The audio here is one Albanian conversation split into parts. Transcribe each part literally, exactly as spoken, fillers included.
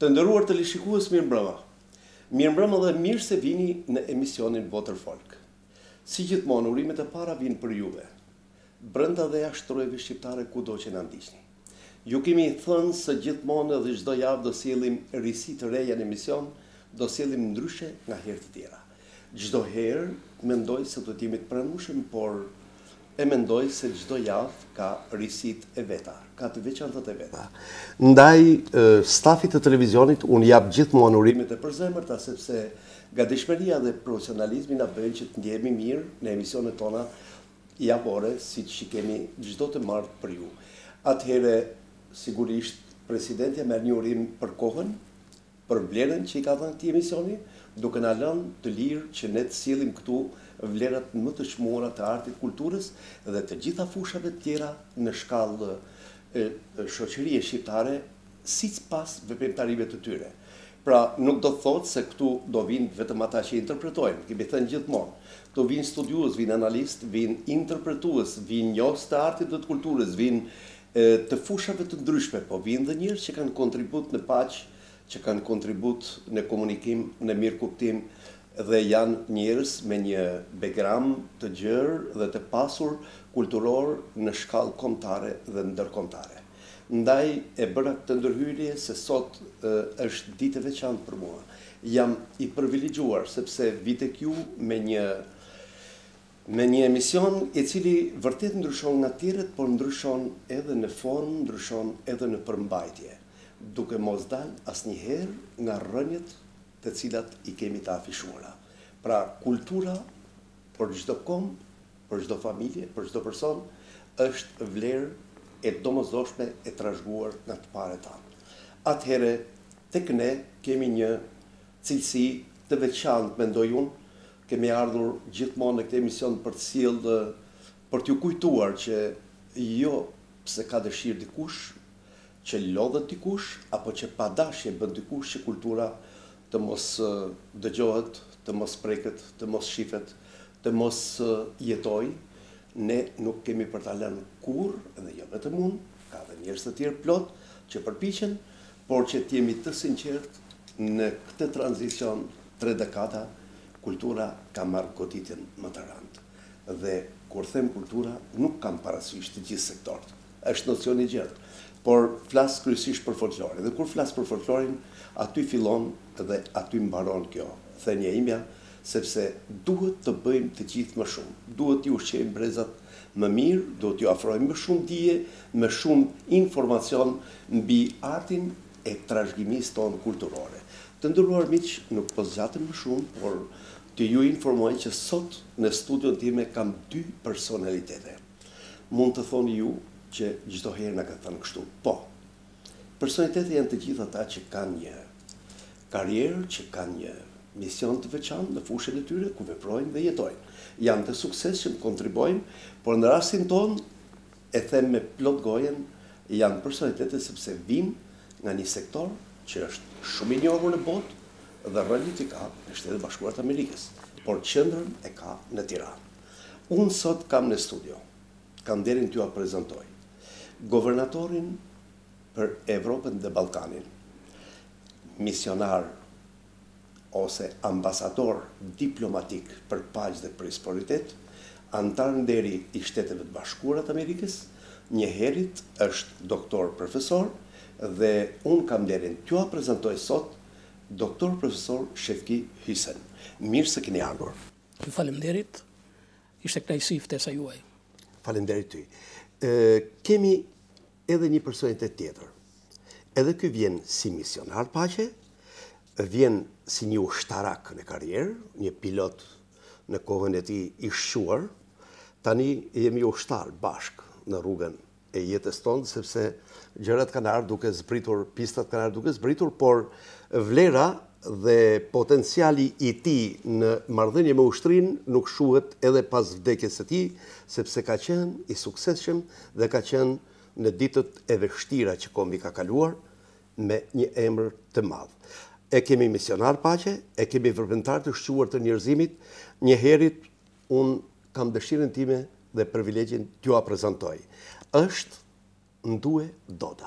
Të nderuar teleshikues, mirëmbrëma. Mirëmbrëma dhe mirë se vini në emisionin Votër Folk. Si gjithmonë, urimet e para vinë për juve, brenda dhe jashtë trojeve shqiptare kudo që na ndiqni. Ju kemi thënë se gjithmonë dhe çdo javë do sjellim risi të reja në emision, do sjellim ndryshe nga herë të tjera. Çdo herë mendoj se do të jemi të pranueshëm, por e mendoj se çdo javë ka risit e veta, ka të veçantat e veta. Ndaj stafit të televizionit, unë jap gjithmonë urimet e përzemërta, sepse gatishmëria dhe profesionalizmi na bëjnë që të ndjehemi mirë në emisionet tona javore, siç i kemi çdo të martë për ju. Atëherë, sigurisht, presidentja merr një urim për kohën, për vlerën që i ka dhënë këtij emisioni, duke na lënë të lirë që ne të sjellim këtu vlerat më të çmuara të artit, kulturës dhe të gjitha fushave të tjera në shkallë shoqërie shqiptare, sipas veprimtarive të tyre. Pra, nuk do të thotë se këtu do vinë vetëm ata që interpretojnë, kemi thënë gjithmonë. Këtu vinë studiues, vinë analist, vinë interpretues, vinë njohës të artit dhe të kulturës, vinë të fushave të ndryshme, po vinë dhe njerëz që kanë kontribut në paqë, që kanë kontribut në komunikim, në mirëkuptim, dhe janë njerëz me një background të gjerë dhe të pasur kulturor në shkallë kombëtare dhe ndërkombëtare. Ndaj e bëra këtë ndërhyrje se sot e, është ditë e veçantë për mua. Jam i privilegjuar sepse vi tek ju me një me një emision i cili vërtet ndryshon nga tjerët, por ndryshon edhe në formë, ndryshon edhe në përmbajtje, duke mos dalë asnjëherë nga rrënjët të cilat i kemi të afishuara. Pra, kultura për çdo kom, për çdo familje, për çdo person, është vlerë e domosdoshme e trashëguar nga të parët tanë. Atëherë, tek ne kemi një cilësi të veçantë, mendoj unë, kemi ardhur gjithmonë në këtë emision për të sjellë, për t'ju kujtuar që jo pse ka dëshirë dikush, që lodhet dikush, apo që pa dashje bën dikush që kultura të mos dëgjohet, të mos preket, të mos shifet, të mos jetoj, ne nuk kemi për ta lënë kurrë, dhe jo vetëm unë, ka dhe njerëz të tjerë plot që përpiqen, por që të jemi të sinqertë në këtë tranzicion tre dekada, kultura ka marrë goditjen më të rëndë. Dhe kur them kultura, nuk kam parasysh të gjithë sektorët. Është nocion i gjerë. Por flas kryesisht për folklorin. Dhe kur flas për folklorin, aty fillon dhe aty mbaron kjo thënia imja, sepse duhet të bëjmë të gjithë më shumë. Duhet t'ju ushqejmë brezat më mirë, duhet t'ju afrojmë më shumë dije, më shumë informacion mbi artin e trashëgimisë tonë kulturore. Të nderuar miq, nuk po zgjatem më shumë, por të ju informoj që sot në studion time kam dy personalitete. Mund të thoni ju që çdo herë na ka thënë kështu. Po, personalitetet janë të gjithë ata që kanë një karrierë, që kanë një mision të veçantë në fushën e tyre ku veprojnë dhe jetojnë. Janë të suksesshëm, kontribojnë, por në rastin tonë, e them me plot gojen, janë personalitete sepse vijnë nga një sektor që është shumë i njohur në botë dhe rrënjët i ka në Shtetet e Bashkuara të Amerikës, por qendrën e ka në Tiranë. Unë sot kam në studio, kam nderin t'ju prezantoj governatorin për Evropën dhe Ballkanin, misionar ose ambasador diplomatik për paqë dhe prosperitet, antar nderi i Shteteve të Bashkuara të Amerikës, njëherët është doktor profesor dhe unë kam nderin t'ju prezantoj sot doktor profesor Shefki Hysen. Mirë se keni ardhur. Ju faleminderit. Ishte kënaqësi ftesa juaj. Faleminderit ty. E, kemi edhe një personalitet tjetër. Edhe ky vjen si misionar paqe, vjen si një ushtarak në karrierë, një pilot në kohën e tij i shquar. Tani jemi ushtar bashk në rrugën e jetës tonë, sepse gjërat kanë ardhur duke zbritur, pistat kanë ardhur duke zbritur, por vlera dhe potenciali i tij në marrëdhënie me ushtrinë nuk shuhet edhe pas vdekjes së tij, sepse ka qenë i suksesshëm dhe ka qenë në ditët e vështira që kombi ka kaluar me një emër të madh. E kemi misionar paqe, e kemi veprimtar të shquar të njerëzimit. Njëherët unë kam dëshirën time dhe privilegjin t'ju a prezantoj. Është Ndue Doda.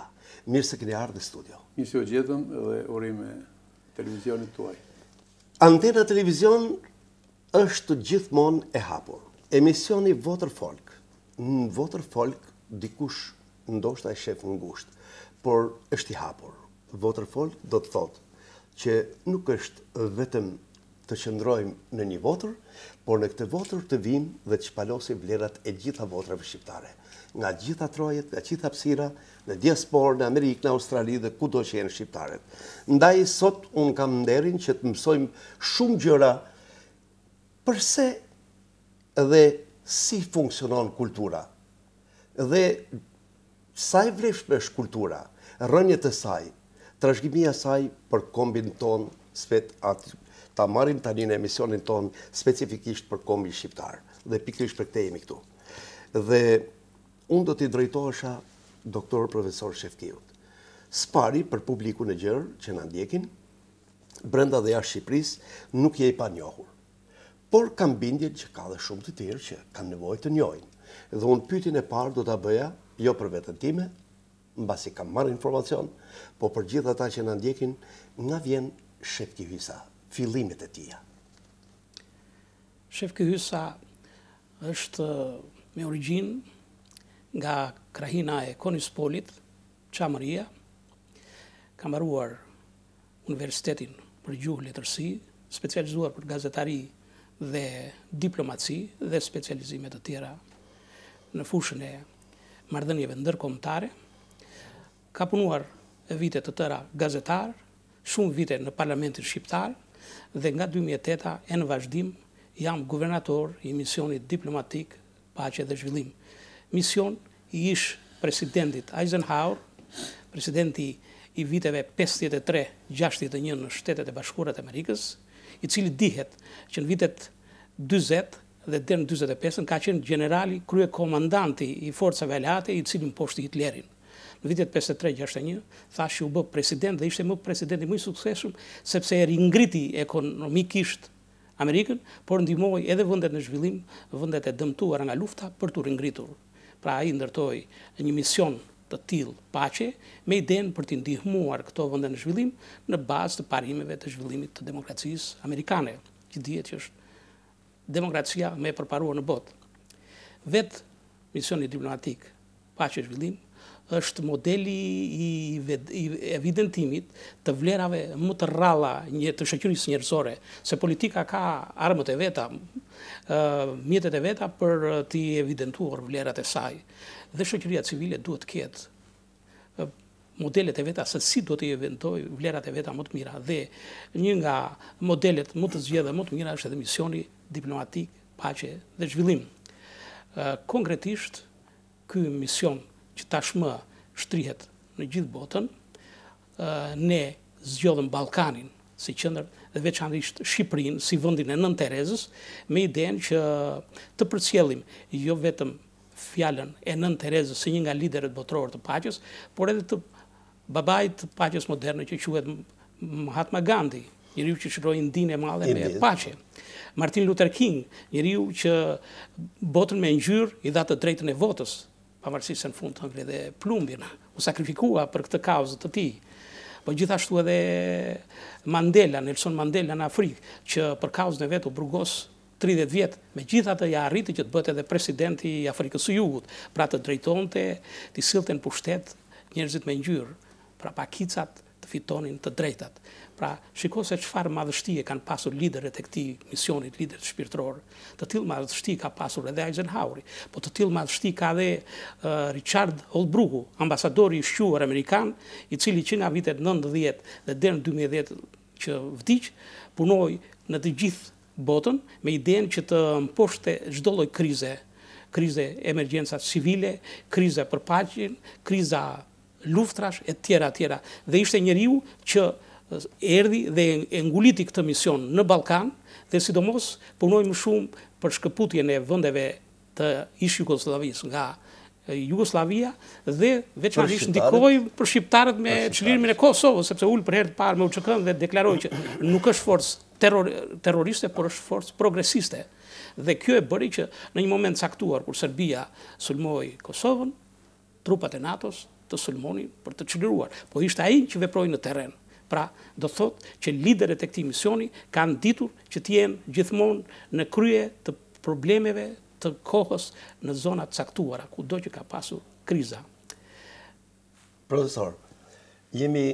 Mirë se keni ardhur në studio. Mirë u gjetëm dhe urime televizionit tuaj. Antena Televizion është gjithmonë e hapur. Emisioni Votër Folk. Në Votër Folk dikush ndoshta e shef ngusht, por është i hapur. Votër Folk do të thotë që nuk është vetëm të qëndrojmë në një votër, por në këtë votër të vim dhe të shpalosim vlerat e gjitha votrave shqiptare. Nga gjitha trojet, nga gjitha hapësira, në diasporë, në Amerikë, në Australi dhe kudo që jenë shqiptarët. Ndaj sot unë kam nderin që të mësojmë shumë gjëra përse dhe si funksionon kultura. Dhe sa e vlefshme është kultura, rënjet e saj, trashëgimia e saj për kombin ton, spet atë ta marrim tani në emisionin ton specifikisht për kombin shqiptar dhe pikërisht për këtë jemi këtu. Dhe unë do t'i drejtohesha doktor profesor Shefkiut. Spari për publikun e gjerë që na ndjekin, brenda dhe jashtë Shqipërisë nuk je i panjohur. Por kam bindjen që ka dhe shumë të tjerë që kanë nevojë të njohin. Dhe unë pyetjen e parë do ta bëja jo për veten time, mbasi kam marrë informacion, po për gjithë ata që na ndjekin, nga vjen Shefki Hysa, fillimet e tija. Shefki Hysa është me origjinë nga krahina e Konispolit, Çamëria. Ka mbaruar Universitetin për Gjuhë Letërsi, specializuar për gazetari dhe diplomaci dhe specializime të tjera në fushën e marrëdhënieve ndërkombëtare. Ka punuar vite të tëra gazetar, shumë vite në Parlamentin Shqiptar dhe nga dy mijë e tetë e në vazhdim jam guvernator i misionit diplomatik Paqe dhe Zhvillim. Mision i ish presidentit Eisenhower, presidenti i viteve pesëdhjetë e tre gjashtëdhjetë e një në Shtetet e Bashkuara të Amerikës, i cili dihet që në vitet dyzet dhe deri në dyzet e pesë ka qenë generali krye komandanti i forcave aleate i cili mposhti Hitlerin. Në vitet pesëdhjetë e tre gjashtëdhjetë e një thashë që u bë president dhe ishte më presidenti më i suksesshëm sepse e ringriti ekonomikisht Amerikën, por ndihmoi edhe vendet në zhvillim, vendet e dëmtuara nga lufta për t'u ringritur. Pra ai ndërtoi një mision të tillë paqe me idenë për t'i ndihmuar këto vende në zhvillim në bazë të parimeve të zhvillimit të demokracisë amerikane, që dihet që është demokracia më e përparuar në botë. Vet misioni diplomatik Paqe e Zhvillim është modeli i, i evidentimit të vlerave më të rralla një të shoqërisë njerëzore, se politika ka armët e veta, mjetet e veta për t'i evidentuar vlerat e saj. Dhe shoqëria civile duhet të ketë modelet e veta se si do t'i evidentojë vlerat e veta më të mira. Dhe një nga modelet më të zgjedhura më të mira është edhe misioni diplomatik Paqe dhe Zhvillim. Konkretisht, ky mision që tashmë shtrihet në gjithë botën, ne zgjodhëm Ballkanin si qendër dhe veçanërisht Shqipërinë si vendin e Nën Terezës me idenë që të përcjellim jo vetëm fjalën e Nën Terezës si një nga liderët botëror të paqes, por edhe të babait të paqes moderne që quhet Mahatma Gandhi, njeriu që shëroi ndinë e madhe me paqe. Martin Luther King, njeriu që botën me ngjyrë i dha të drejtën e votës, pavarësisht se në fund të ngre dhe plumbin, u sakrifikua për këtë kauzë të tij. Po gjithashtu edhe Mandela, Nelson Mandela në Afrikë, që për kauzën e vet u burgos tridhjetë vjet, megjithatë ja arriti që të bëhet edhe presidenti i Afrikës së Jugut, pra të drejtonte, të sillte në pushtet njerëzit me ngjyrë, pra pakicat të fitonin të drejtat. Pra, shiko se çfarë madhështie kanë pasur liderët e këtij misionit, liderët shpirtëror. Të tillë madhështi ka pasur edhe Eisenhower, po të tillë madhështi ka edhe uh, Richard Holbrooke, ambasadori i shquar amerikan, i cili që nga vitet nëntëdhjetë dhe deri në dy mijë e dhjetë që vdiq, punoi në të gjithë botën me idenë që të mposhte çdo lloj krize, krize emergjenca civile, krize për paqen, kriza luftrash e tjera tjera. Dhe ishte njeriu që erdhi dhe e nguliti këtë mision në Ballkan dhe sidomos punoi më shumë për shkëputjen e vendeve të ish Jugosllavisë nga Jugoslavia dhe veçanërisht ndikoi për shqiptarët me çlirimin e Kosovës, sepse ul për herë të parë me U Ç K-n dhe deklaroi që nuk është forcë terror, terroriste, por është forcë progresiste. Dhe kjo e bëri që në një moment caktuar kur Serbia sulmoi Kosovën, trupat e NATO-s të sulmonin për të çliruar, po ishte ai që veproi në terren. Pra, do thotë që liderët e këtij misioni kanë ditur që të jenë gjithmonë në krye të problemeve të kohës në zona të caktuara, kudo që ka pasur kriza. Profesor, jemi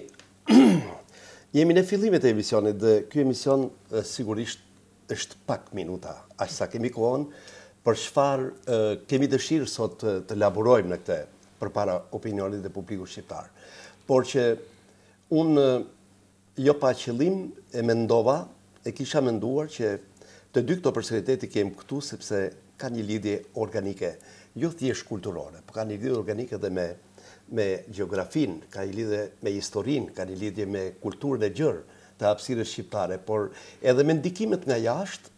jemi në fillimet e emisionit dhe ky emision e, sigurisht është pak minuta, aq sa kemi kohën për çfarë kemi dëshirë sot të, të laborojmë në këtë përpara opinionit dhe publikut shqiptar. Por që unë jo pa qëllim e mendova, e kisha menduar që të dy këto personaliteti kem këtu sepse ka një lidhje organike, jo thjesht kulturore, por ka një lidhje organike edhe me me gjeografin, ka një lidhje me historin, ka një lidhje me kulturën e gjerë të hapësirës shqiptare, por edhe me ndikimet nga jashtë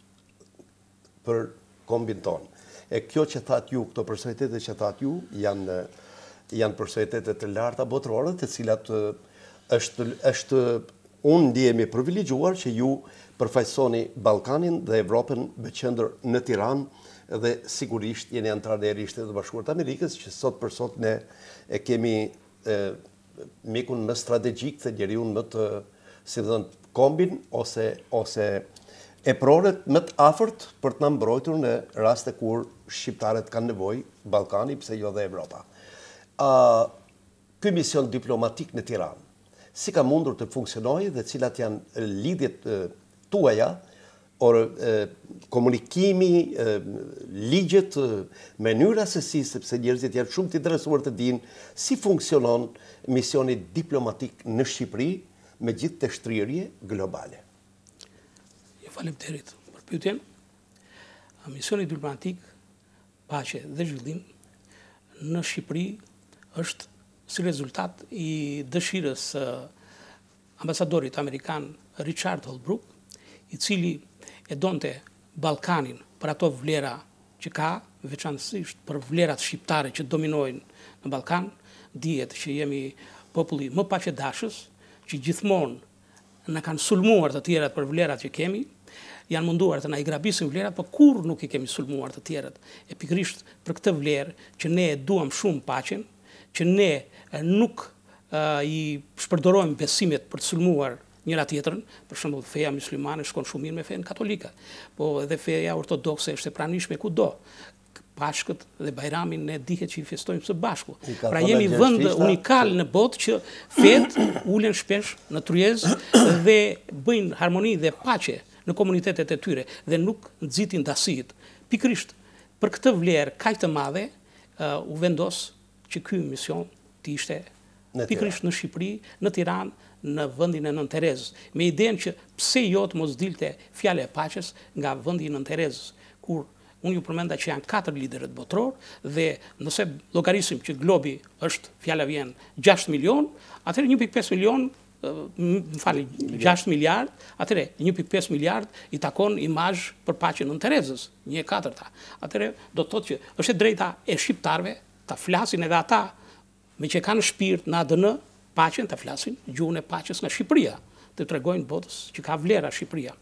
për kombin tonë. E kjo që thatë ju, këto personalitetet që thatë ju, janë, janë personalitetet të larta botërore, të cilat është, është unë ndjehemi privilegjuar që ju përfaqësoni Ballkanin dhe Evropën me qendër në Tiranë dhe sigurisht jeni antar e Shtetit të Bashkuar të Amerikës, që sot për sot ne e kemi e, mikun më strategjik dhe njeriun më të, si thënë, kombin ose ose e proret më të afërt për të na mbrojtur në raste kur shqiptarët kanë nevojë, Ballkani, pse jo dhe Evropa. A, ky mision diplomatik në Tiranë, si ka mundur të funksionojë dhe cilat janë lidhjet e, tuaja, or e, komunikimi, e, ligjet, e, mënyra se si, sepse njerëzit janë shumë të interesuar të dinë si funksionon misioni diplomatik në Shqipëri me gjithë të shtrirje globale. Faleminderit për pyetjen. Misioni diplomatik paqe dhe zhvillim në Shqipëri është si rezultat i dëshirës së ambasadorit amerikan Richard Holbrooke, i cili e donte Ballkanin për ato vlera që ka, veçanësisht për vlerat shqiptare që dominojnë në Ballkan. Dihet që jemi populli më paqedashës, që gjithmonë na kanë sulmuar të tjerat për vlerat që kemi, janë munduar të na i grabisin vlerat, por kur nuk i kemi sulmuar të tjerët. E pikërisht për këtë vlerë që ne e duam shumë paqen, që ne nuk uh, i shpërdorojmë besimet për të sulmuar njëra tjetrën, për shembull feja muslimane shkon shumë mirë me fenë katolike, po edhe feja ortodokse është e pranishme kudo. Pashkët dhe Bajramin ne dihet që i festojmë së bashku. Pra jemi vend unikal në botë që fetë ulen shpesh në tryezë dhe bëjnë harmoni dhe paqe në komunitetet e tyre dhe nuk nxitin dasitë. Pikërisht për këtë vlerë kaq të madhe uh, u vendos që ky mision të ishte pikërisht në Shqipëri, në Tiranë, në vendin e Nën Terezës, me idenë që pse jo të mos dilte fjala e paqes nga vendi i Nën Terezës, kur unë ju përmenda që janë katër liderët botror dhe nëse llogarisim që globi është, fjala vjen, gjashtë milion, atëherë një pikë pesë milion, më fali, gjashtë miliard, atëherë një pikë pesë miliard i takon imazh për paqen Nën Terezës, një e katërta. Atëherë do të thotë që është e drejta e shqiptarëve ta flasin edhe ata me që kanë shpirt në A D N paqen, ta flasin gjuhën e paqes nga Shqipëria, të tregojnë botës që ka vlera Shqipëria.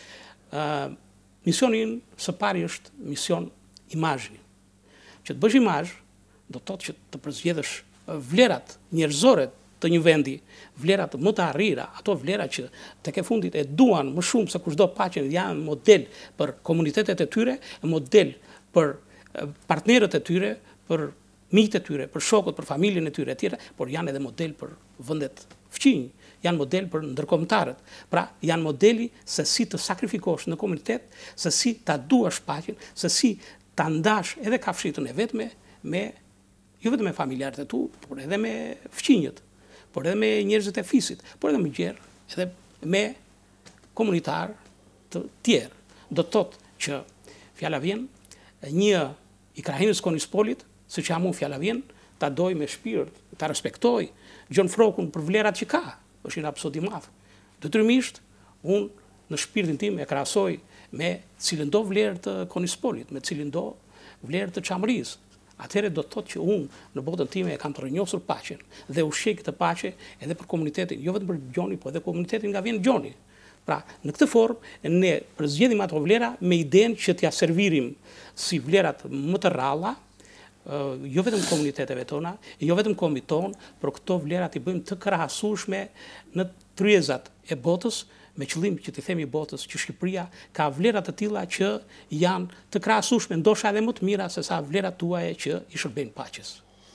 Uh, misionin së pari është mision imazhi. Që të bësh imazh do të thotë që të përzgjedhësh vlerat njerëzore të një vendi, vlerat më të arrira, ato vlera që tek e fundit e duan më shumë se kushdo paqen, janë model për komunitetet e tyre, model për partnerët e tyre, për miqtë e tyre, për shokët, për familjen e tyre e tjera, por janë edhe model për vendet fqinj, janë model për ndërkombëtarët. Pra, janë modeli se si të sakrifikosh në komunitet, se si ta duash paqen, se si ta ndash edhe kafshitën e vetme me jo vetëm me familjarët e tu, por edhe me fqinjët, por edhe me njerëzit e fisit, por edhe me gjerë, edhe me komunitar të tjerë. Do të thotë që fjala vjen, një i krahinës Konispolit, se që amu fjala vjen, ta doj me shpirt, ta respektoj Gjon Frokun për vlerat që ka, është një rapsod i madh. Detyrimisht, unë në shpirtin tim e krahasoj me cilën do vlerë të Konispolit, me cilën do vlerë të Çamërisë. Atëherë do të thotë që unë në botën time e kam të rrënjosur paqen dhe ushqej këtë paqe edhe për komunitetin, jo vetëm për Gjoni, po edhe komunitetin nga vjen Gjoni. Pra, në këtë formë ne përzgjedhim ato vlera me idenë që t'ja servirim si vlerat më të rralla, jo vetëm komuniteteve tona, jo vetëm kombit ton, por këto vlerat i bëjmë të krahasueshme në tryezat e botës, me qëllim që t'i themi botës që Shqipëria ka vlerat të tilla që janë të krahasueshme, ndoshta edhe më të mira se sa vlerat tuaja që i shërbejnë paqes.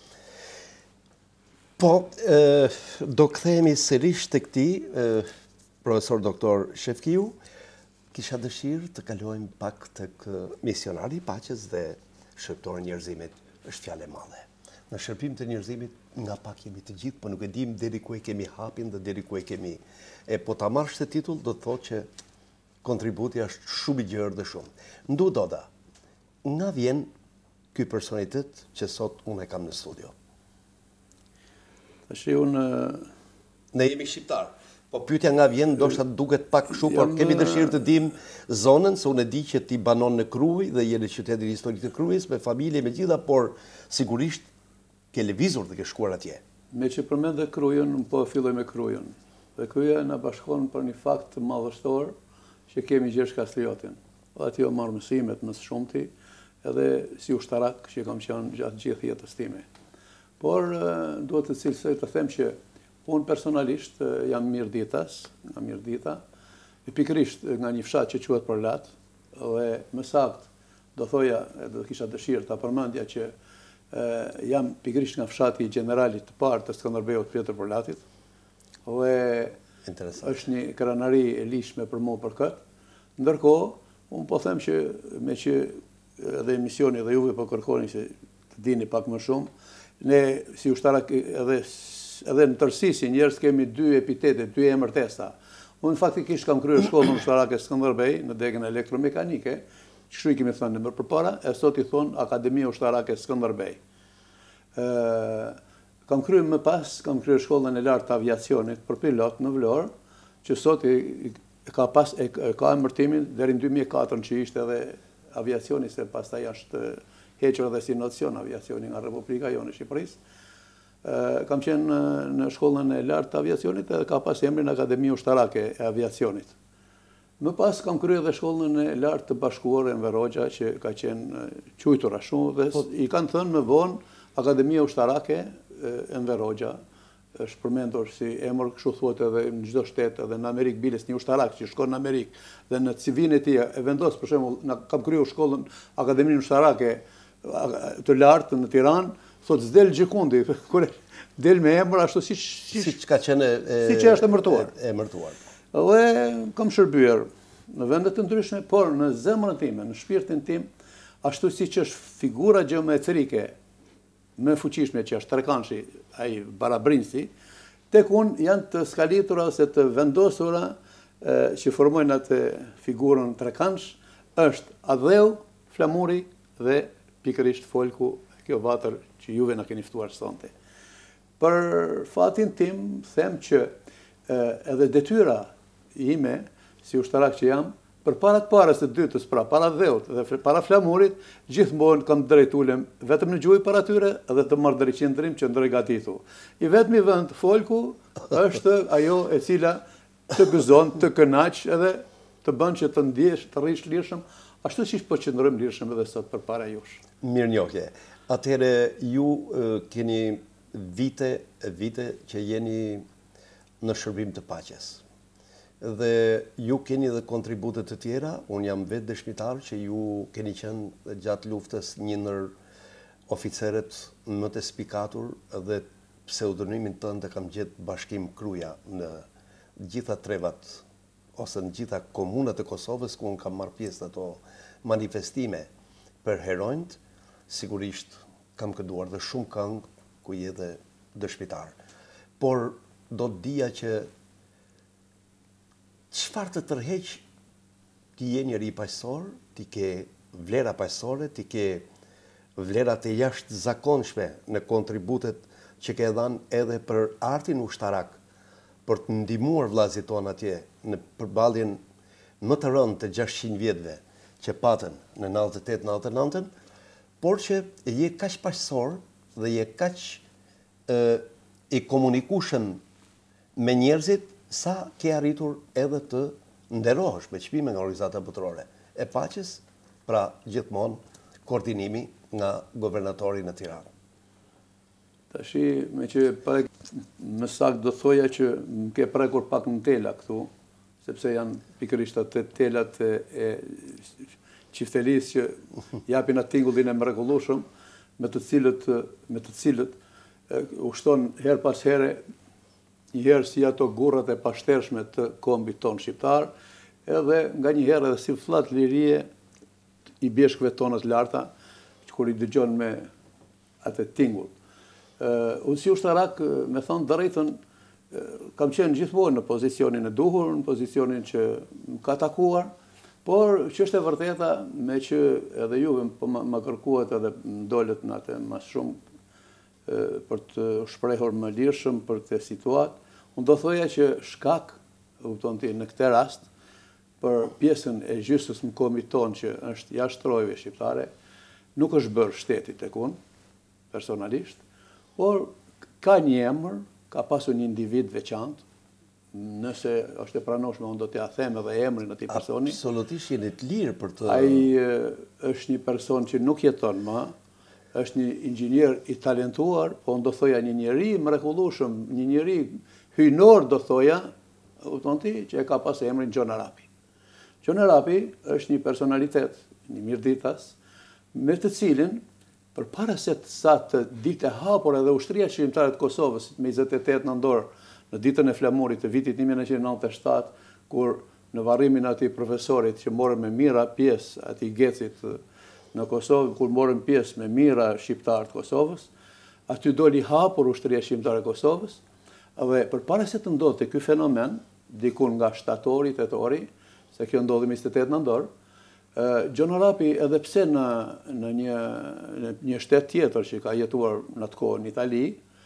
Po, e, do kthehemi sërish të këti, profesor doktor Shefkiu, kisha dëshirë të kalojmë pak të misionari i paqes dhe shërptorë njerëzimit, është fjale madhe. Në shërpim të njerëzimit nga pak jemi të gjithë, po nuk e dim deri ku e kemi hapin dhe deri ku e kemi. E po ta marrësh të titull, do të thotë që kontributi është shumë i gjerë dhe shumë. Ndu Doda, nga vjen ky personitet që sot unë e kam në studio? Tash unë ne jemi shqiptar. Po pyetja nga vjen, ndoshta duket pak kështu, por kemi dëshirë të dim zonën, se unë e di që ti banon në Krujë dhe je në qytetin historik të Krujës me familje me gjitha, por sigurisht ke lëvizur dhe ke shkuar atje. Me që përmend dhe Krujën, unë po filloj me Krujën. Dhe Kryja na bashkon për një fakt të madhështor që kemi Gjergj Kastriotin. Aty o marr mësimet më së shumti, edhe si ushtarak që kam qenë gjatë gjithë jetës time. Por duhet të cilësoj të them që unë personalisht jam Mirditas, nga Mirdita, e pikërisht nga një fshat që quhet Përlat, dhe më saktë do thoja, do kisha dëshirë ta përmendja që e, jam pikërisht nga fshati i generalit të parë të Skënderbeut Pjetër Përlatit, dhe është një kranari e lishme për mua për këtë. Ndërkohë, unë po them që me që edhe emisioni dhe juve po kërkoni që të dini pak më shumë, ne si ushtarak edhe edhe në tërësi si njerëz kemi dy epitete, dy emër testa. Unë faktikisht kam kryer shkollën ushtarake Skënderbej në degën elektromekanike, kështu i kemi thënë më përpara, e sot i thon Akademia Ushtarake Skënderbej. Ë kam kryer më pas, kam kryer shkollën e lartë të aviacionit për pilot në Vlorë, që sot i, ka pas e, ka emërtimin deri në dy mijë e katër që ishte edhe aviacioni, se pastaj është hequr edhe si nocion aviacioni nga Republika jonë e Shqipërisë. Kam qenë në shkollën e lartë të aviacionit dhe ka pas emrin Akademia Ushtarake e Aviacionit. Më pas kam kryer edhe shkollën e lartë të bashkuar e Enver Hoxha, që ka qenë quajtur ashtu dhe i kanë thënë më vonë Akademia Ushtarake e Enver Hoxha, është përmendur si emër, kështu thuhet edhe në çdo shtet, edhe në Amerikë biles një ushtarak që shkon në Amerikë dhe në C V-n e tij e vendos, për shembull, na kam kryer shkollën Akademinë Ushtarake të lartë në Tiranë, thot s'del gjikundi, kur del me emër ashtu si si, si ka qenë e, si që është emërtuar. E emërtuar. Dhe kam shërbyer në vende të ndryshme, por në zemrën time, në shpirtin tim, ashtu siç është figura gjeometrike më fuqishme që është Trekanshi, ai Barabrinsi, tek unë janë të skalitura ose të vendosura e, që formojnë atë figurën Trekansh, është Adheu, Flamuri dhe pikërisht Folku, kjo vatër që juve na keni ftuar sonte. Për fatin tim, them që edhe detyra ime, si ushtarak që jam, për para të parës të dytës, pra para dheut dhe para Flamurit, gjithmonë kam drejtulem vetëm në gjuhë para tyre dhe të marrë drejtqendrim që ndrej gatitu. I vetmi vend Folku është ajo e cila të gëzon, të kënaq edhe të bën që të ndjesh, të rrish lirshëm, ashtu siç po qëndrojmë lirshëm edhe sot përpara jush. Mirënjohje. Atëherë ju keni vite vite që jeni në shërbim të paqes. Dhe ju keni dhe kontribute të tjera, unë jam vetë dëshmitar që ju keni qenë gjatë luftës një ndër oficerët më të spikatur dhe pseudonimin tënd e kam gjetë Bashkim Kruja në gjitha trevat ose në gjitha komunat e Kosovës ku unë kam marrë pjesë në ato manifestime për heronjt. Sigurisht kam kënduar dhe shumë këngë ku je dhe dëshmitar. Por do të dija që çfarë të tërheq ti je njeri paqësor, ti ke vlera paqësore, ti ke vlera të jashtëzakonshme në kontributet që ke dhënë edhe për artin ushtarak, për të ndihmuar vllazit tonë atje në përballjen më të rëndë të gjashtëqind vjetëve që patën në nëntëdhjetë e tetë nëntëdhjetë e nëntë, por që je kaq paqësor dhe je kaq e, i komunikueshëm me njerëzit sa ke arritur edhe të nderohesh me çmime nga organizata botërore e paqes, pra gjithmonë koordinimi nga guvernatori në Tiranë. Tashi, me që prek, më saktë do thoja që më ke prekur pak në tela këtu, sepse janë pikërisht atë telat e, e qiftelis që japin atë tingullin e mrekullueshëm, me të cilët, me të cilët e, ushton her pas here, njëherë si ato gurrat e pashtershme të kombit ton shqiptar, edhe nga njëherë edhe si flat lirie i bjeshkëve tonët larta, që kur i dëgjon me atë tingull. Uh, unë si ushtarak, me thonë drejtën, uh, kam qenë gjithmonë në pozicionin e duhur, në pozicionin që më ka takuar, por që është e vërteta me që edhe juve po më kërkuat edhe më dollet në atë mas shumë uh, për të shprehur më lirshëm për të situatë, unë do thoja që shkak, upton ti, në këtë rast, për pjesën e gjysmës më komit tonë që është jashtë trojve shqiptare, nuk është bërë shteti tek unë, personalisht, por ka një emër, ka pasur një individ veçantë, nëse është e pranoshme, unë do t'ja them edhe emrin atij personi. Absolutisht jeni të lirë për të... Ai është një person që nuk jeton më, është një inxhinier i talentuar, po unë do thoja një njeri mrekullueshëm, një njeri hyjnor do thoja, kupton ti, që e ka pasur emrin Gjon Arapi. Gjon Arapi është një personalitet, një mirëditas, me të cilin për para se të sa të ditë e hapur edhe ushtria shqiptare të Kosovës me njëzet e tetë nëntor në ditën e flamurit të vitit një mijë nëntëqind e nëntëdhjetë e shtatë, kur në varrimin atij profesorit që morën me mira pjesë atij gecit në Kosovë, kur morën pjesë me mira shqiptar të Kosovës, aty doli hapur ushtria shqiptare e Kosovës, dhe për para se të ndodhte ky fenomen, dikun nga shtatori, tetori, se kjo ndodhi njëzet e tetë nëntor, Gjon Arapi, edhe pse në, në, një, në një shtet tjetër që ka jetuar në atë kohë në Itali,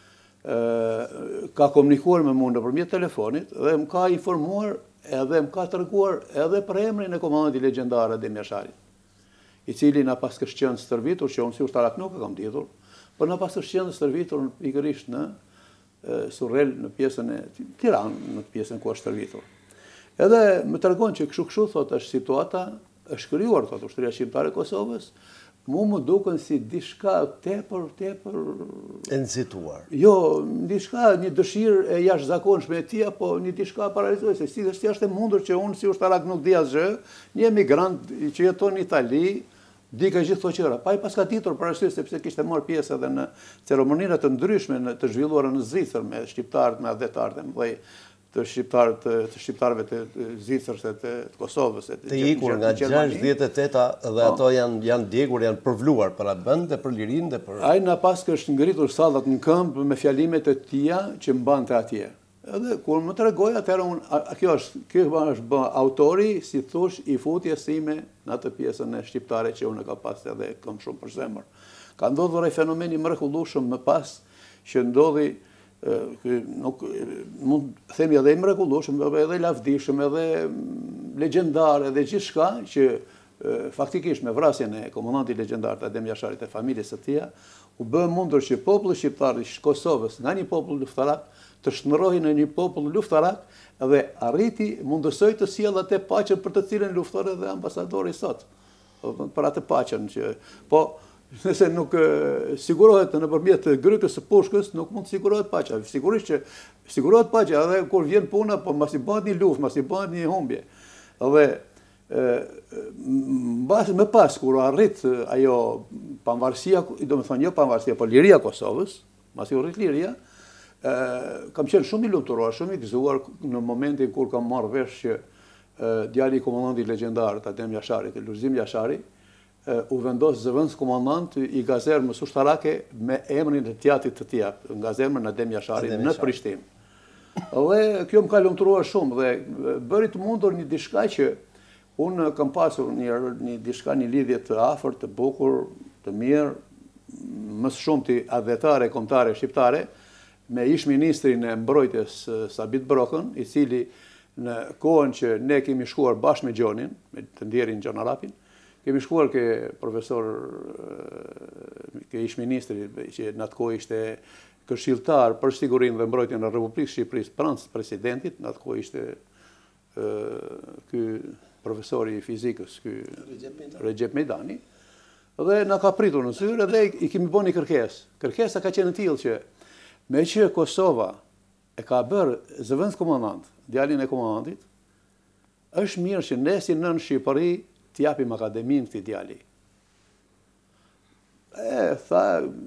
ka komunikuar me mua nëpërmjet telefonit dhe më ka informuar edhe më ka treguar edhe për emrin e komandantit legjendar Adem Jasharit, i cili na pas kështë qenë stërvitur, që unë si ushtarak nuk e kam ditur, por na pas kështë qenë stërvitur pikërisht në Surrel, në pjesën e Tiranë, në pjesën ku është stërvitur. Edhe më tregon që kështu kështu thotë është situata, është krijuar thotë ushtria shqiptare e Kosovës, mu më duken si diçka tepër, tepër... E nxituar. Jo, diçka, një dëshirë e jashtëzakonshme e tij, apo një diçka paralizuese. Si është jashtë e mundur që unë si ushtarak nuk di asgjë, një emigrant që jeton në Itali, di ka gjithë këto gjëra. Pa i paska ditur për arsye sepse kishte marrë pjesë edhe në ceremonira të ndryshme në të zhvilluara në Zvicër me shqiptarët, me adhetarët e mëdhej të shqiptarët, të shqiptarëve të Zvicrës, të Kosovës, të ikur nga gjashtëdhjetë e teta dhe ato janë janë djegur, janë përvluar për atë vend dhe për lirinë dhe për... Ai na pas kështë ngritur sallat në këmbë me fjalimet e tija që mbante atje. Edhe kur më tregoi atëherë unë, kjo është, kjo është bë autori, si thosh, i futjes sime në atë pjesën e shqiptare që unë ka pas edhe kam shumë për zemër. Ka ndodhur ai fenomeni mrekullueshëm më pas që ndodhi nuk mund themi edhe i mrekullueshëm, edhe lavdishëm, edhe legjendar, edhe gjithçka që faktikisht me vrasjen e komandantit legjendar të Adem Jasharit e familjes së tij, u bë mundur që populli shqiptar i Kosovës, nga një popull luftarak, të shndrohej në një popull luftarak dhe arriti mundësoj të sjellë atë paqen për të cilën lufton edhe ambasadori sot. Për atë paqen që po nëse nuk sigurohet nëpërmjet grytës së pushkës, nuk mund të sigurohet paqja. Sigurisht që sigurohet paqja edhe kur vjen puna, po mbas i bëhet një luftë, mbas i bëhet një humbje. Dhe mbas më pas kur arrit ajo pavarësia, domethënë jo pavarësia, po liria e Kosovës, mbas i arrit liria, kam qenë shumë i lumturuar, shumë i gëzuar në momentin kur kam marrë vesh që djali i komandantit legjendar të Adem Jasharit, Lulzim Jashari, u vendos zëvendës komandant i gazermës ushtarake me emrin e tjatit të tij, në gazermën Adem Jasharit në Prishtinë. Dhe kjo më ka lumturuar shumë dhe bëri të mundur një diçka që unë kam pasur një, një diçka, një lidhje të afërt, të bukur, të mirë, më së shumti adhetare kombëtare shqiptare, me ish ministrin e mbrojtjes Sabit Brokën, i cili në kohën që ne kemi shkuar bashkë me Gjonin, me të ndjerin Gjon Arapin, kemi shkuar ke profesor, ke ish ministri, që në atë kohë ishte këshilltar për sigurinë dhe mbrojtjen e Republikës Shqipërisë pranë presidentit, në atë kohë ishte ky profesori i fizikës, ky Recep Mejdani, Dhe na ka pritur në zyrë dhe i kemi bënë një kërkesë. Kërkesa ka qenë e tillë që me që Kosova e ka bërë zëvendës komandant, djalin e komandantit, është mirë që ne si nën Shqipëri t'japim akademinë këtij djali. E, tha,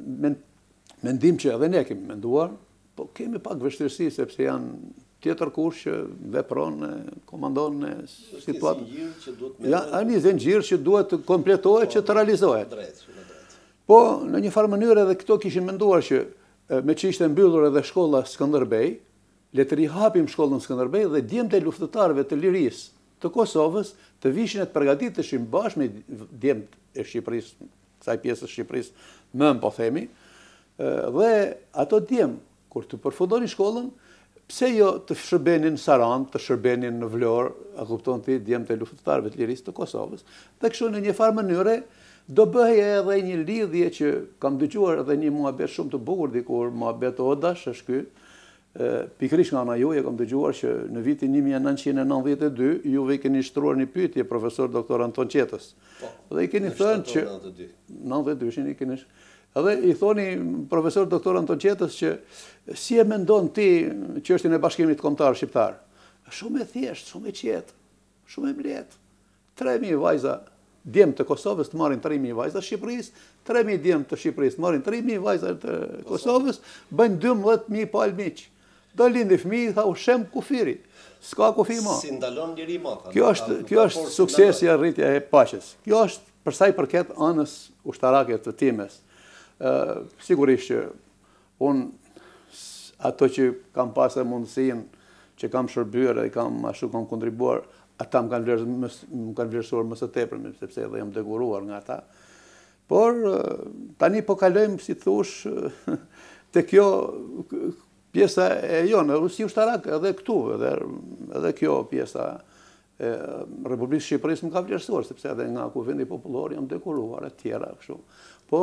mendim që edhe ne kemi menduar, po kemi pak vështirësi sepse janë tjetër kush që vepron, komandon në situatë. Ja, një zenxhir që duhet të kompletohet që të realizohet. Po, në një farë mënyrë edhe këto kishin menduar që me që ishte mbyllur edhe shkolla Skënderbej, le të rihapim shkollën Skënderbej dhe djemtë e luftëtarëve të lirisë të Kosovës të vishin e të përgatiteshin bashkë me djemtë e Shqipërisë, kësaj pjesës e Shqipërisë, mëm po themi, dhe ato djemë, kur të përfundoni shkollën, pse jo të shërbenin në Sarandë, të shërbenin në Vlorë, a kupton ti, djemtë e luftëtarëve të lirisë të Kosovës, dhe kështu në një farë mënyre, do bëhej edhe një lidhje që kam dëgjuar edhe një muhabet shumë të bukur dikur, muhabet Odash, është ky, pikërisht nga ana juaj kam dëgjuar që në vitin një mijë e nëntëqind e nëntëdhjetë e dy juve i keni shtruar një pyetje profesor doktor Anton Qetës. Dhe i keni thënë që nëntëdhjetë e dy i keni. Edhe i thoni profesor doktor Anton Qetës që si e mendon ti çështjen e bashkimit kombëtar shqiptar? Shumë e thjeshtë, shumë e qetë, shumë e mbletë. tre mijë vajza djemë të Kosovës të marrin tre mijë vajza të Shqipërisë, tre mijë djemë të Shqipërisë të marrin tre mijë vajza të Kosovës, bëjnë dymbëdhjetë mijë palë miq. Do lindi fëmijë, tha ushem kufiri. S'ka kufi më. Si ndalon njëri më. Kjo është kjo është suksesi i arritja e paqes. Kjo është për sa i përket anës ushtarake të times. Ë sigurisht që un ato që kam pasur mundësinë që kam shërbyer dhe kam ashtu kam kontribuar, ata më kanë më kanë vlerësuar më së tepërmi, sepse edhe jam deguruar nga ata. Por tani po kalojmë, si thosh, te kjo pjesa e jonë, si ushtarak edhe këtu, edhe edhe kjo pjesa e Republikës Shqipërisë më ka vlerësuar, sepse edhe nga Kuvendi Popullor jam deguruar e tjera kështu. Po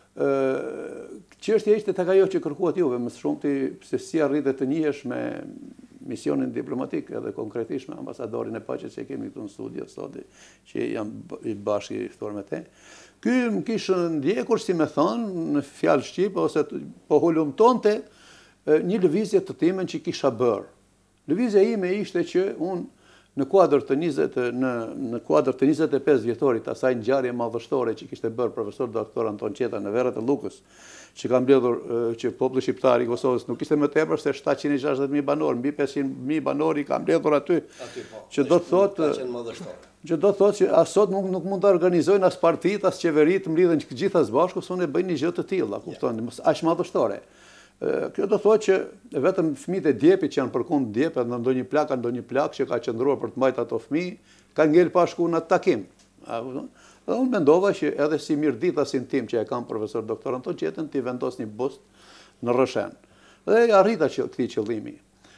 çështja ishte tek ajo që kërkuat juve më shumti, se si arritet të njihesh me misionin diplomatik edhe konkretisht me ambasadorin e paqes që kemi këtu në studio sot, që jam i bashkë i ftuar me te. Ky më kishë ndjekur, si me thonë, në fjalë shqip, ose po hulumtonte një lëvizje të timen që kisha bërë. Lëvizja ime ishte që unë në kuadër të njëzet në në kuadër të njëzet e pesë vjetorit asaj ngjarje madhështore që kishte bërë profesor doktor Anton Qeta në Verrat e Llukës, që ka mbledhur që populli shqiptar i Kosovës nuk ishte më tepër se shtatëqind e gjashtëdhjetë mijë banor, mbi pesëqind mijë banor i ka mbledhur aty. Që do të thotë që do të thotë që as sot nuk nuk mund të organizojnë as partitë, as qeveritë, mlidhen të gjitha së bashku, sonë bëjnë një gjë të tillë, kuptoni, aq madhështore. Kjo do thotë që vetëm fëmijët e Djepit që janë përkund Djepit, në ndonjë plak, ndonjë plak që ka qëndruar për të mbajtur ato fëmijë, kanë ngel pa shku në takim. Dhe unë mendova që edhe si mirëditasin tim që e kam profesor doktor Anton Qetën, t'i vendos një bust në Rrëshen. Dhe arrita që këtij qëllimi.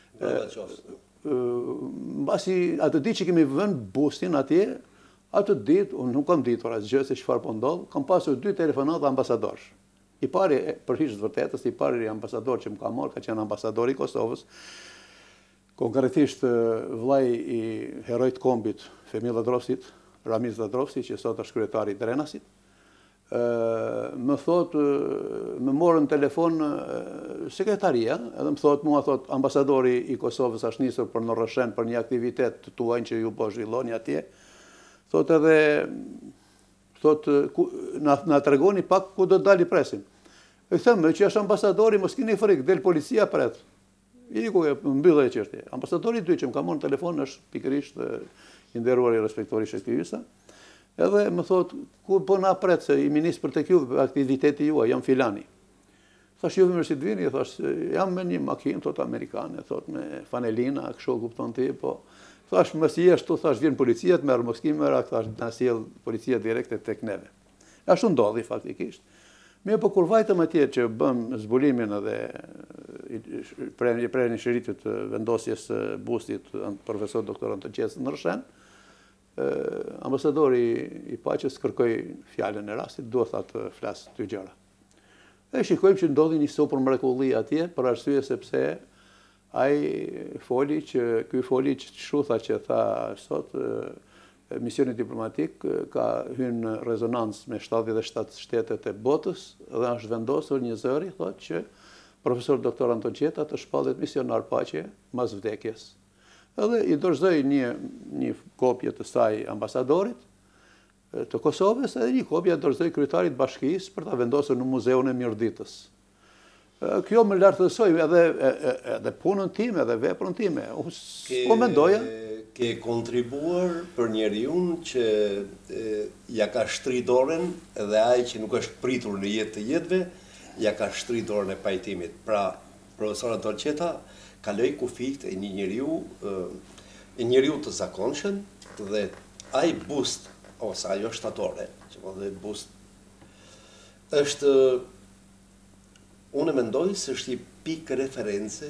Mbasi atë ditë që kemi vënë bustin atje, atë ditë unë nuk kam ditur asgjë se çfarë po ndodh, kam pasur dy telefonata ambasadorësh. I pari, për hishtë vërtetës, i pari ambasador që më ka marrë, ka qenë ambasador i Kosovës, konkretisht vllai i herojt kombit, Femil Ladrovsit, Ramiz Ladrovsi, që sot është kryetari i Drenasit, më thot, më morën telefon sekretaria, edhe më thot, mua thot, ambasadori i Kosovës është nisur për në Rrëshen për një aktivitet të tuajnë që ju po zhvilloni atje, thot edhe, thot, na tregoni pak ku do të dali presin. E thëmë që është ambasadori, mos keni frikë, del policia pret. I ku e mbyllë e çështje. Ambasadori i dytë që më ka marrë në telefon është pikërisht i nderuar i respektori Shektysa. Edhe më thot, ku po na pret se i ministër për tek ju aktiviteti juaj, jam filani. Thash ju më si të vini, thash jam me një makinë thot amerikane, thot me fanelina, kështu kupton ti, po thash mos i jesh tu, thash vjen policia të merr mos kimë, thash na sjell policia direkte tek neve. Ashtu ndodhi faktikisht. Me po kur vajtëm atje që bëm zbulimin edhe prerjen e shëritit të vendosjes së bustit profesor doktor Anton Qetës në Rrëshen, ambasadori i paqes kërkoi fjalën e rastit, duhet tha të flas dy gjëra. E shikojmë që ndodhi një super mrekulli atje, për arsye sepse ai foli që ky foli që shu tha që tha sot misioni diplomatik ka hyrë në rezonancë me shtatëdhjetë e shtatë shtetet e botës dhe është vendosur një zëri, thotë që profesor doktor Anton Qeta të shpallet misionar paqe mas vdekjes. Edhe i dorëzoi një, një kopje të saj ambasadorit të Kosovës edhe një kopje dorëzoi kryetarit bashkisë për ta vendosur në muzeun e Mirditës. Kjo më lartësoi edhe, edhe punën time, edhe veprën time. Po mendoja. Ke kontribuar për njeriun që e, ja ka shtrit dorën edhe ai që nuk është pritur në jetë të jetëve, ja ka shtrit dorën e pajtimit. Pra, profesor Anton Qeta kaloi kufijt e një njeriu, e njeriu të zakonshëm dhe ai bust ose ajo shtatore, që më dhe bust është, unë mendoj se është një pikë reference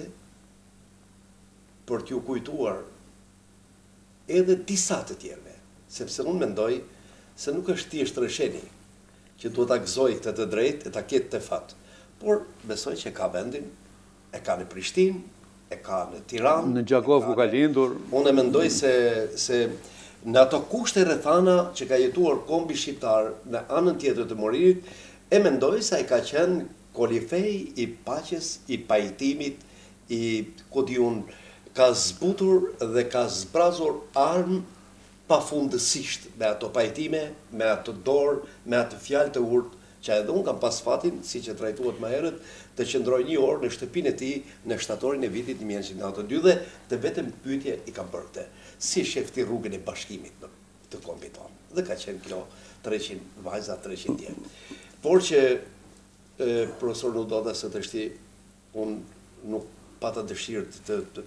për t'ju kujtuar edhe disa të tjerve, sepse unë mendoj se nuk është thjesht rresheni që duhet ta gëzoj këtë të drejtë e ta ketë të fat, por besoj që ka vendin, e ka në Prishtinë, e ka në Tiranë, në Gjakov ku ka lindur. Unë mendoj se se në ato kushte rrethana që ka jetuar kombi shqiptar në anën tjetër të Moririt, e mendoj se ai ka qenë kolifej i paqes, i pajtimit, i ku diun, ka zbutur dhe ka zbrazur armë pafundësisht me ato pajtime, me ato dorë, me ato fjalë të urtë, që edhe unë kam pas fatin, si që trajtuat më herët, të qëndroj një orë në shtëpinë e tij në shtatorin e vitit një mijë e nëntëqind e nëntëdhjetë e dy dhe të vetëm pyetje i kam bërë të, si shefti rrugën e bashkimit të kombit tonë. Dhe ka qenë kjo treqind vajza, treqind djemë. Por që e, profesor nuk do dhe së të shti, unë nuk pata dëshirë të, të,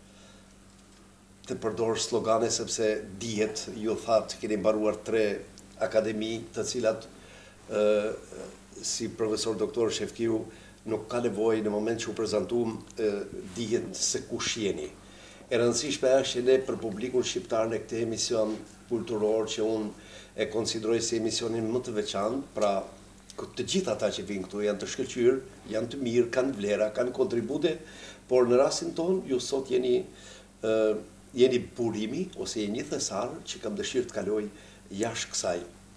të përdor slogane, sepse dihet, ju thatë, keni mbaruar tre akademi të cilat Uh, si profesor doktor Shefkiu nuk ka nevojë në moment që u prezantuam uh, dihet se kush jeni. E rëndësishme është që ne për publikun shqiptar në këtë emision kulturor që unë e konsideroj si emisionin më të veçantë, pra të gjithë ata që vinë këtu janë të shkëlqyer, janë të mirë, kanë vlera, kanë kontribute, por në rastin ton ju sot jeni uh, jeni burimi ose jeni një thesar që kam dëshirë të kaloj jashtë kësaj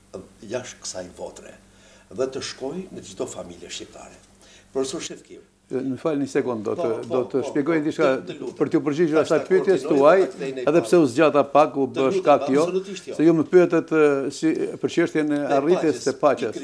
jashtë kësaj votre dhe të shkoj në çdo familje shqiptare. Profesor Shefkiu. Më falë një sekund, do të, do të shpjegoj diçka për t'ju përgjigjur asaj pyetjes tuaj, edhe pse u zgjata pak, u bë shkak jo, se ju më pyetet si, për çështjen e arritjes së paqes.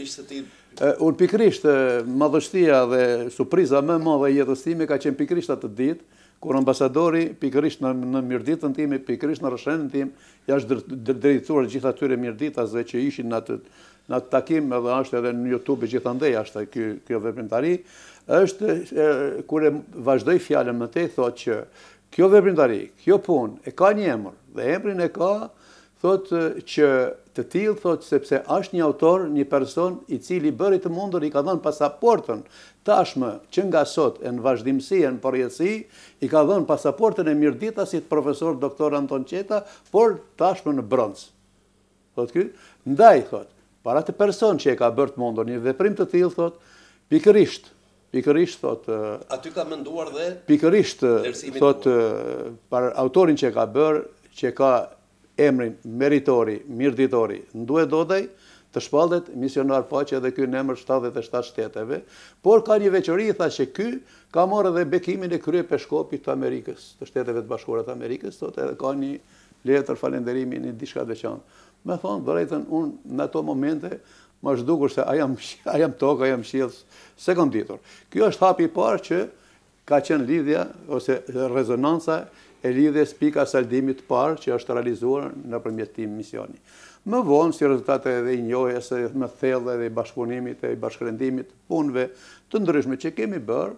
Unë pikrisht madhështia dhe surpriza më e madhe e jetës time ka qenë pikrisht atë ditë kur ambasadori pikërisht në, në Mirditën time, pikërisht në Rrshenën tim, jashtë drejtuar gjithë atyre Mirditësve që ishin në atë, në atë takim, edhe është edhe në YouTube gjithandej është ky, kjo veprimtari, është e, kur e vazhdoi fjalën më tej thotë që kjo veprimtari, kjo punë e ka një emër dhe emrin e ka thotë që të tillë thotë sepse është një autor, një person i cili bëri të mundur i ka dhënë pasaportën tashmë që nga sot e në vazhdimësi e në përjetësi, i ka dhënë pasaportën e Mirditasit profesor doktor Anton Qeta, por tashmë në bronz. Thot ky, ndaj, thot, para të person që e ka bërë të mundur një veprim të tillë, thot, pikërisht, pikërisht, thot... Aty ka menduar dhe... Pikërisht, thot, para autorin që e ka bërë, që ka emrin meritori, mirditori, nduhet dodaj, të shpallet misionar paqe edhe ky në emër shtatëdhjetë e shtatë shteteve, por ka një veçori, tha që ky ka marrë edhe bekimin e kryepeshkopit të Amerikës, të Shteteve të Bashkuara të Amerikës, thot edhe ka një letër falënderimi, një diçka të veçantë. Me thonë, drejtën, unë në ato momente më është dukur se a jam, a jam tokë, a jam qiell, se kam ditur. Kjo është hapi i parë që ka qenë lidhja ose rezonanca e lidhjes pika saldimit parë që është realizuar nëpërmjet këtij misioni. Më vonë, si rezultate edhe i njohjes së më thellë dhe i bashkëpunimit e i bashkërendimit punëve të ndryshme që kemi bërë,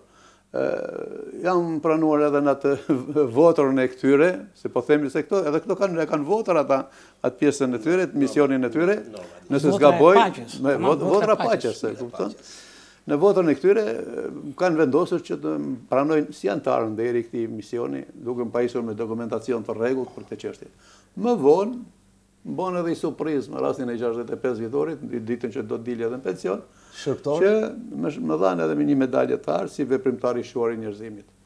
jam pranuar edhe në atë votrën e këtyre, se po themi se këto, edhe këto kanë, kanë votër ata, atë pjesën e tyre, misionin e tyre, nëse s'gaboj, votra paqes, e kupton? Në votrën e këtyre kanë vendosur që të pranojnë si antarë deri këtij misioni, duke më pajisur me dokumentacion të rregullt për këtë çështje. Më vonë, më bon edhe i surprizë në rastin e gjashtëdhjetë e pesë vjetorit, ditën që do të dilë edhe në pension, Shërptor? që më dhanë edhe me një medalje të arë si veprimtar i shuar i njerëzimit.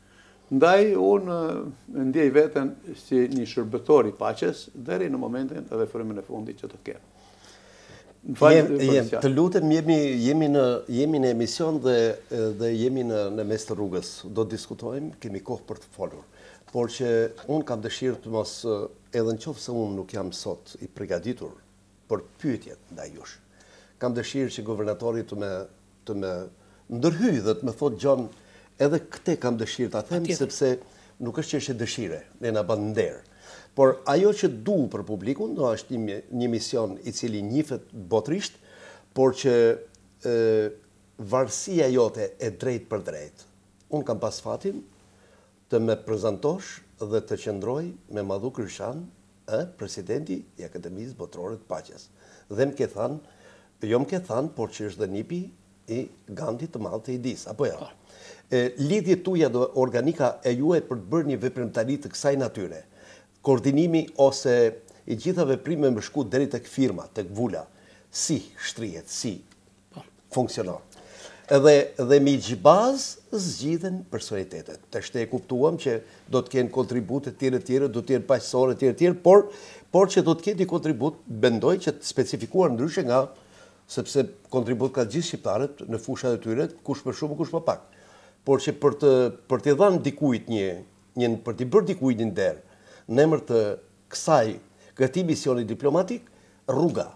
Ndaj, unë ndjej veten si një shërbëtor i paqes deri në momentin edhe frymën e fundit që të kemë. Jem, jem, të lutem, jemi, jemi, në, jemi në emision dhe, dhe jemi në, në mes të rrugës. Do të diskutojmë, kemi kohë për të folur. Por që unë kam dëshirë të mos, edhe në qofë se unë nuk jam sot i përgatitur për pyetjet ndaj jush. Kam dëshirë që guvernatori të me, të me ndërhyj dhe të me thotë Gjon, edhe këte kam dëshirë të them, sepse nuk është që është dëshire, ne na bën nder. Por ajo që du për publikun, do është një, një mision i cili njifet botrisht, por që e, varësia jote e drejt për drejt. Unë kam pas fatin të me prezentosh dhe të qëndroj me Madhu Krishan, e, presidenti i Akademisë Botërore të Paqes. Dhe më ke thanë, jo më ke thanë, por që është dhe nipi i Gandhi të Madh të Idis, apo jo? E, lidhjet tuja dhe organika e juaj për të bërë një veprimtari të kësaj natyre, koordinimi ose i gjitha veprime më shku deri tek firma, tek vula, si shtrihet, si funksionon. Edhe dhe me gjibaz zgjidhen personalitetet. Të shte e kuptuam që do të kenë kontribute tjere tjere, do të jenë paqësore tjere tjere, por, por që do të kenë një kontribut, bendoj që të specifikuar ndryshe nga, sepse kontribut ka gjithë shqiptarët në fushat e tyre, kush për shumë, kush për pak. Por që për të, për të dhanë dikujt një, një, për të bërë dikujt një nder, në emër të kësaj, këti misioni diplomatik, rruga.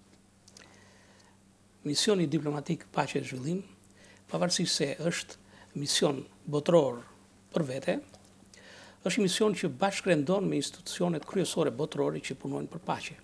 Misioni diplomatik paqe e zhvillim, pavarësisht se është mision botëror për vete, është një mision që bashkërendon me institucionet kryesore botërore që punojnë për paqe.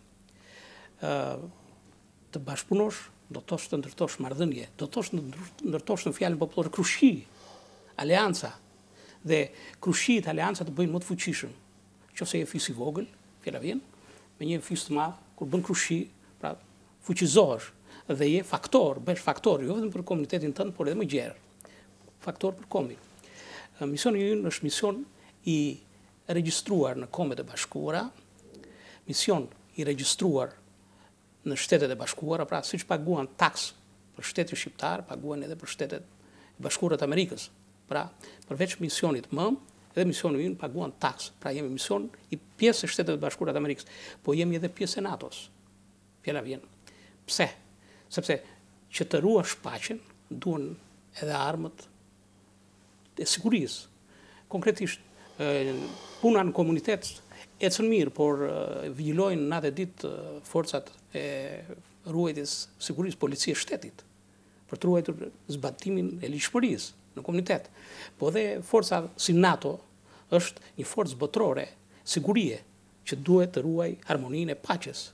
Të bashkëpunosh, do të thosh të ndërtosh marrëdhënie, do të thosh të ndërtosh në fjalën popullore krushi, aleanca, dhe krushit, aleanca të bëjnë më të fuqishëm. Qofse je fis i vogël, fjala vjen, me një fis të madh, kur bën krushi, pra fuqizohesh dhe je faktor, bësh faktor, jo vetëm për komunitetin tënd, por edhe më gjerë. Faktor për kombin. Misioni ynë është mision i regjistruar në Kombet e Bashkuara, mision i regjistruar në Shtetet e Bashkuara, pra siç paguan taks për shtetin shqiptar, paguan edhe për Shtetet e Bashkuara të Amerikës. Pra, përveç misionit më, edhe misioni ynë paguan taks. Pra, jemi mision i pjesë e Shtetet e Bashkuara të Amerikës, po jemi edhe pjesë e NATO-s. Fjala vjen. Pse? Sepse që të ruash paqen, duhen edhe armët e sigurisë. Konkretisht, puna në komunitet ecën mirë, por vigjilojnë natë e ditë forcat e ruajtjes sigurisë, policia e shtetit, për të ruajtur zbatimin e ligjshmërisë në komunitet. Po dhe forca si NATO është një forcë botërore, sigurie, që duhet të ruaj harmoninë e paqes.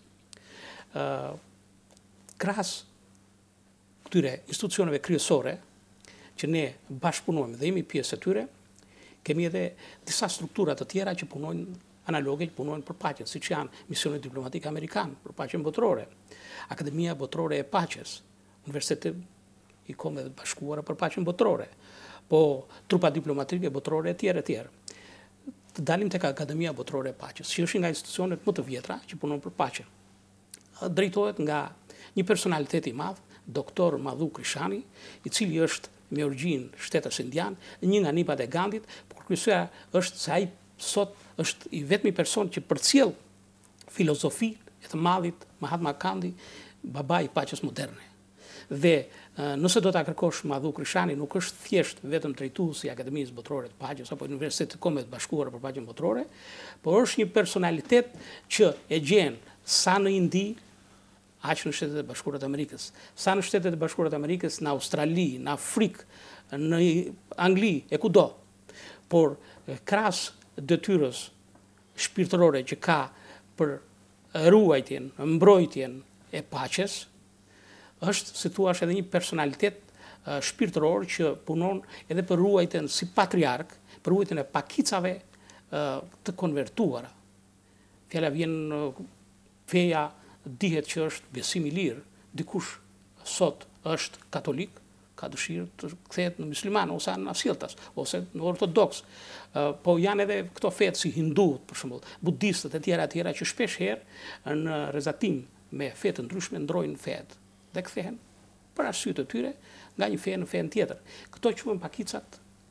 Krahas këtyre institucioneve kryesore, që ne bashkëpunojmë dhe jemi pjesë e tyre, kemi edhe disa struktura të tjera që punojnë analoge, që punojnë për paqen, siç janë Misioni Diplomatik Amerikan për paqen botërore, Akademia Botërore e Paqes, Universiteti i Kombeve të Bashkuara për paqen botërore, po trupa diplomatike botërore e tjerë e tjerë. Të dalim tek Akademia Botërore e Paqes, që është nga institucionet më të vjetra që punojnë për paqen. Drejtohet nga një personalitet i madh, doktor Madhu Krishani, i cili është me origjinë shtetës indian, një nga nipat e Gandhit, por kryesora është se ai sot është i vetmi person që përcjell filozofinë e të madhit Mahatma Gandhi, baba i paqes moderne. Dhe nëse do ta kërkosh Madhu Krishani, nuk është thjesht vetëm drejtuesi i Akademisë Botërore të Paqes apo Universitetit të Kombeve të Bashkuara për paqen botërore, por është një personalitet që e gjen sa në Indi, aq në Shtetet e Bashkuara të Amerikës, sa në Shtetet e Bashkuara të Amerikës, në Australi, në Afrikë, në Angli, e kudo. Por krahas detyrës shpirtërore që ka për ruajtjen, mbrojtjen e paqes, është, si thua, edhe një personalitet uh, shpirtëror që punon edhe për ruajtjen si patriark, për ruajtjen e pakicave uh, të konvertuara. Fjala vjen, uh, feja dihet që është besim i lirë, dikush sot është katolik, ka dëshirë të kthehet në musliman, ose në asjelltas, ose në ortodoks. Uh, po janë edhe këto fetë si hindut, për shembull, budistët e tjera e tjera që shpesh herë në rrezatim me fetë ndryshme ndrojnë fetë dhe kthehen për arsye të tyre nga një fe në fen tjetër. Këto quhen pakicat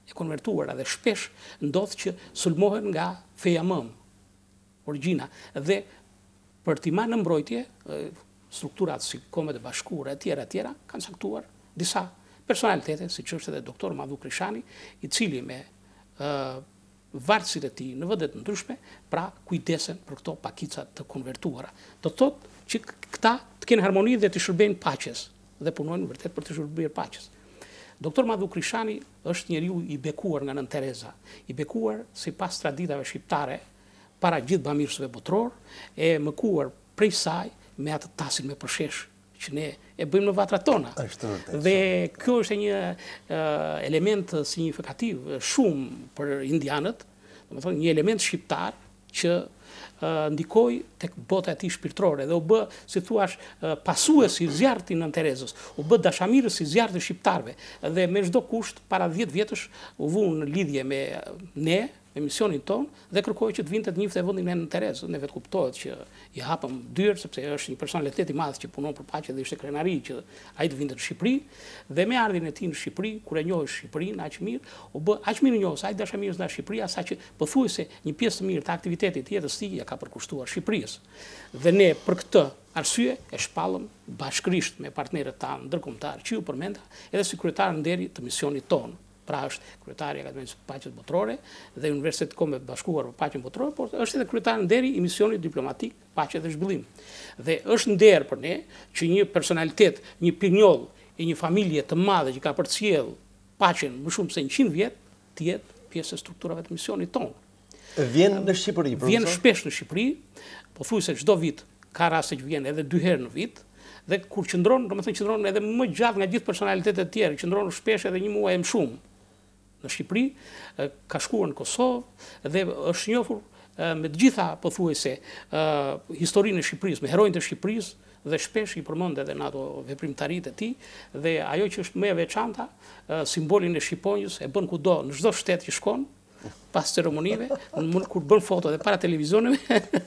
e konvertuara dhe shpesh ndodh që sulmohen nga feja mëm, origjina, dhe për t'i marrë në mbrojtje, strukturat si Kombet e Bashkuara e tjera e tjera kanë caktuar disa personalitete, siç është edhe doktor Madhu Krishani, i cili me uh, vartësitë e tij në vende të ndryshme, pra kujdesen për këto pakica të konvertuara. Do të thotë që këta të kenë harmoni dhe të shërbejnë paqes dhe punojnë vërtet për të shërbyer paqes. Doktor Madhu Krishani është njeriu i bekuar nga Nën Tereza, i bekuar sipas traditave shqiptare para gjithë bamirësve botror, e mëkuar prej saj me atë tasin me përshesh që ne e bëjmë në vatrat tona. Dhe kjo është një uh, element signifikativ shumë për indianët, domethënë një element shqiptar që uh, ndikoi tek bota e tij shpirtërore dhe u bë, si thua, uh, pasuesi i zjarrit të Nën Terezës, u bë dashamirës i zjarrit të shqiptarëve dhe me çdo kusht para dhjetë vjetësh u vun në lidhje me ne, emisionin ton, dhe kërkoj që të vinte të njifte vendin e Nën Terezë. Ne vetë kuptohet që i hapëm dyrë, sepse është një personalitet i madh që punon për paqe dhe ishte krenari që ai të vinte në Shqipëri, dhe me ardhin e tij në Shqipëri, kur e njohë Shqipërinë aq mirë, u bë aq mirë njohës ai dashamirës nga Shqipëria, saqë pothuajse një pjesë të mirë të aktivitetit të jetës së tij ja ka përkushtuar Shqipërisë. Dhe ne për këtë arsye e shpallëm bashkërisht me partnerët tanë ndërkombëtar që u përmenda, edhe si kryetar nderi të misionit tonë. Pra është kryetari i Akademisë së Paqes Botërore dhe Universiteti Kombet e Bashkuara për Paqen Botërore, por është edhe kryetar nderi i misionit diplomatik Paqe dhe Zhvillim. Dhe është nder për ne që një personalitet, një pinjoll i një familje të madhe që ka përcjell paqen më shumë se njëqind vjet, të jetë pjesë e strukturave të misionit tonë. Vjen në Shqipëri, profesor? Vjen shpesh në Shqipëri, pothuajse çdo vit ka raste që vjen edhe dy herë në vit. Dhe kur qëndron, domethënë qëndron edhe më gjatë nga gjithë personalitetet e tjerë, qëndron shpesh edhe një muaj e më shumë në Shqipëri, ka shkuar në Kosovë dhe është njohur me të gjitha pothuajse historinë e Shqipërisë, me heronjtë e Shqipërisë, dhe shpesh i përmend edhe në ato veprimtaritë e tij, dhe ajo që është më e veçanta, simbolin e shqiponjës e bën kudo, në çdo shtet që shkon, pas ceremonive, kur bën foto dhe para televizioneve,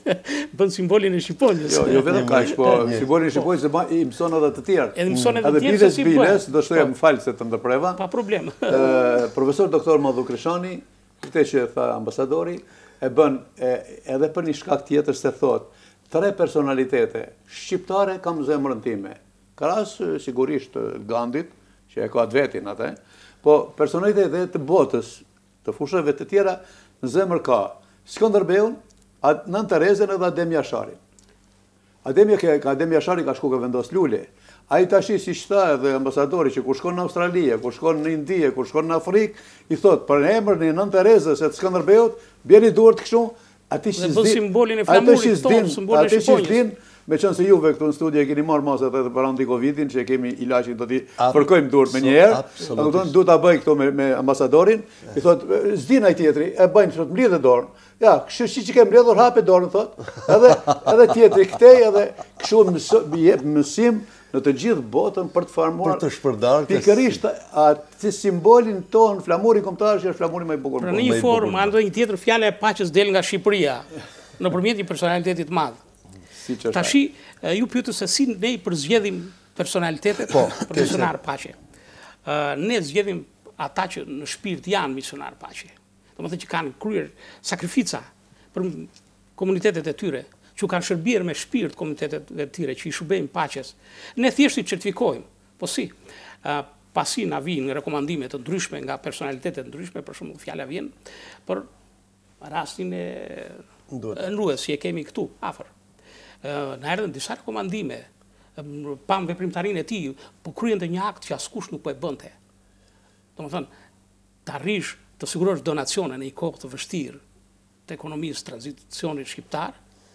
bën simbolin e shqiponjës. Jo, jo vetëm kaq, po simbolin e shqiponjës i mëson edhe të tjerë. Edhe mëson edhe të tjerë se si bëhet. Edhe do shtoja më fal se të ndërpreva. Pa problem. Profesor doktor Madhu Krishani, këtë që tha ambasadori, e bën edhe për një shkak tjetër se thot, tre personalitete shqiptare kam zemrën time. Krahas sigurisht Gandit, që e ka vetin atë, po personalitete të botës, të fushëve të tjera, në zemër ka Skënderbeun, Nën Terezën edhe Adem Jasharin. Adem Jashari ka shku ka vendos lule. Ai tash si tha edhe ambasadori që kur shkon në Australi, kur shkon në Indi, kur shkon në Afrikë, i thot për emrin e Nën Terezës e të Skënderbeut, bjeni duart kështu, aty që s'din simbolin e flamurit tonë, simbolin e shqiponjës. Me qënë se juve këtu në studia keni marrë masat edhe për anti-Covidin, që kemi ilaqin do t'i përkojmë durët me njerë, du t'a bëj këto me ambasadorin, i thot, s'din aj tjetri, e bëjnë që të mblidhe dorën. Ja, kështu që ke mbledhur hape dorën, thot, edhe tjetri këtej, edhe kështu mësim në të gjithë botën për të farmuar. Për të shpërdarë. Pikërisht, atë simbolin tonë, flamurin kombëtar që është flamuri më i bukur. Në një formë, anë dhe një tjetër fjale e paqes del nga Shqipëria, nëpërmjet një personalitetit madh. Tashi, ju pyetët se si ne i përzgjedhim personalitetet për misionar paqe. Ne zgjedhim ata që në shpirt janë misionar paqe. Domethënë që kanë kryer sakrifica për komunitetet e tyre, që kanë shërbyer me shpirt komunitetet e tyre që i shërbejnë paqes. Ne thjesht i certifikojmë. Po si? Pasi na vijnë rekomandime të ndryshme nga personalitetet ndryshme, për shembull fjala vjen për rastin e Ndrues që e kemi këtu afër. Në erdhën disa rekomandime, pam veprimtarinë e tij, po kryente një akt që askush nuk po e bënte. Domethënë, të arrish të sigurosh donacione në një kohë të vështirë të ekonomisë tranzicionit shqiptar,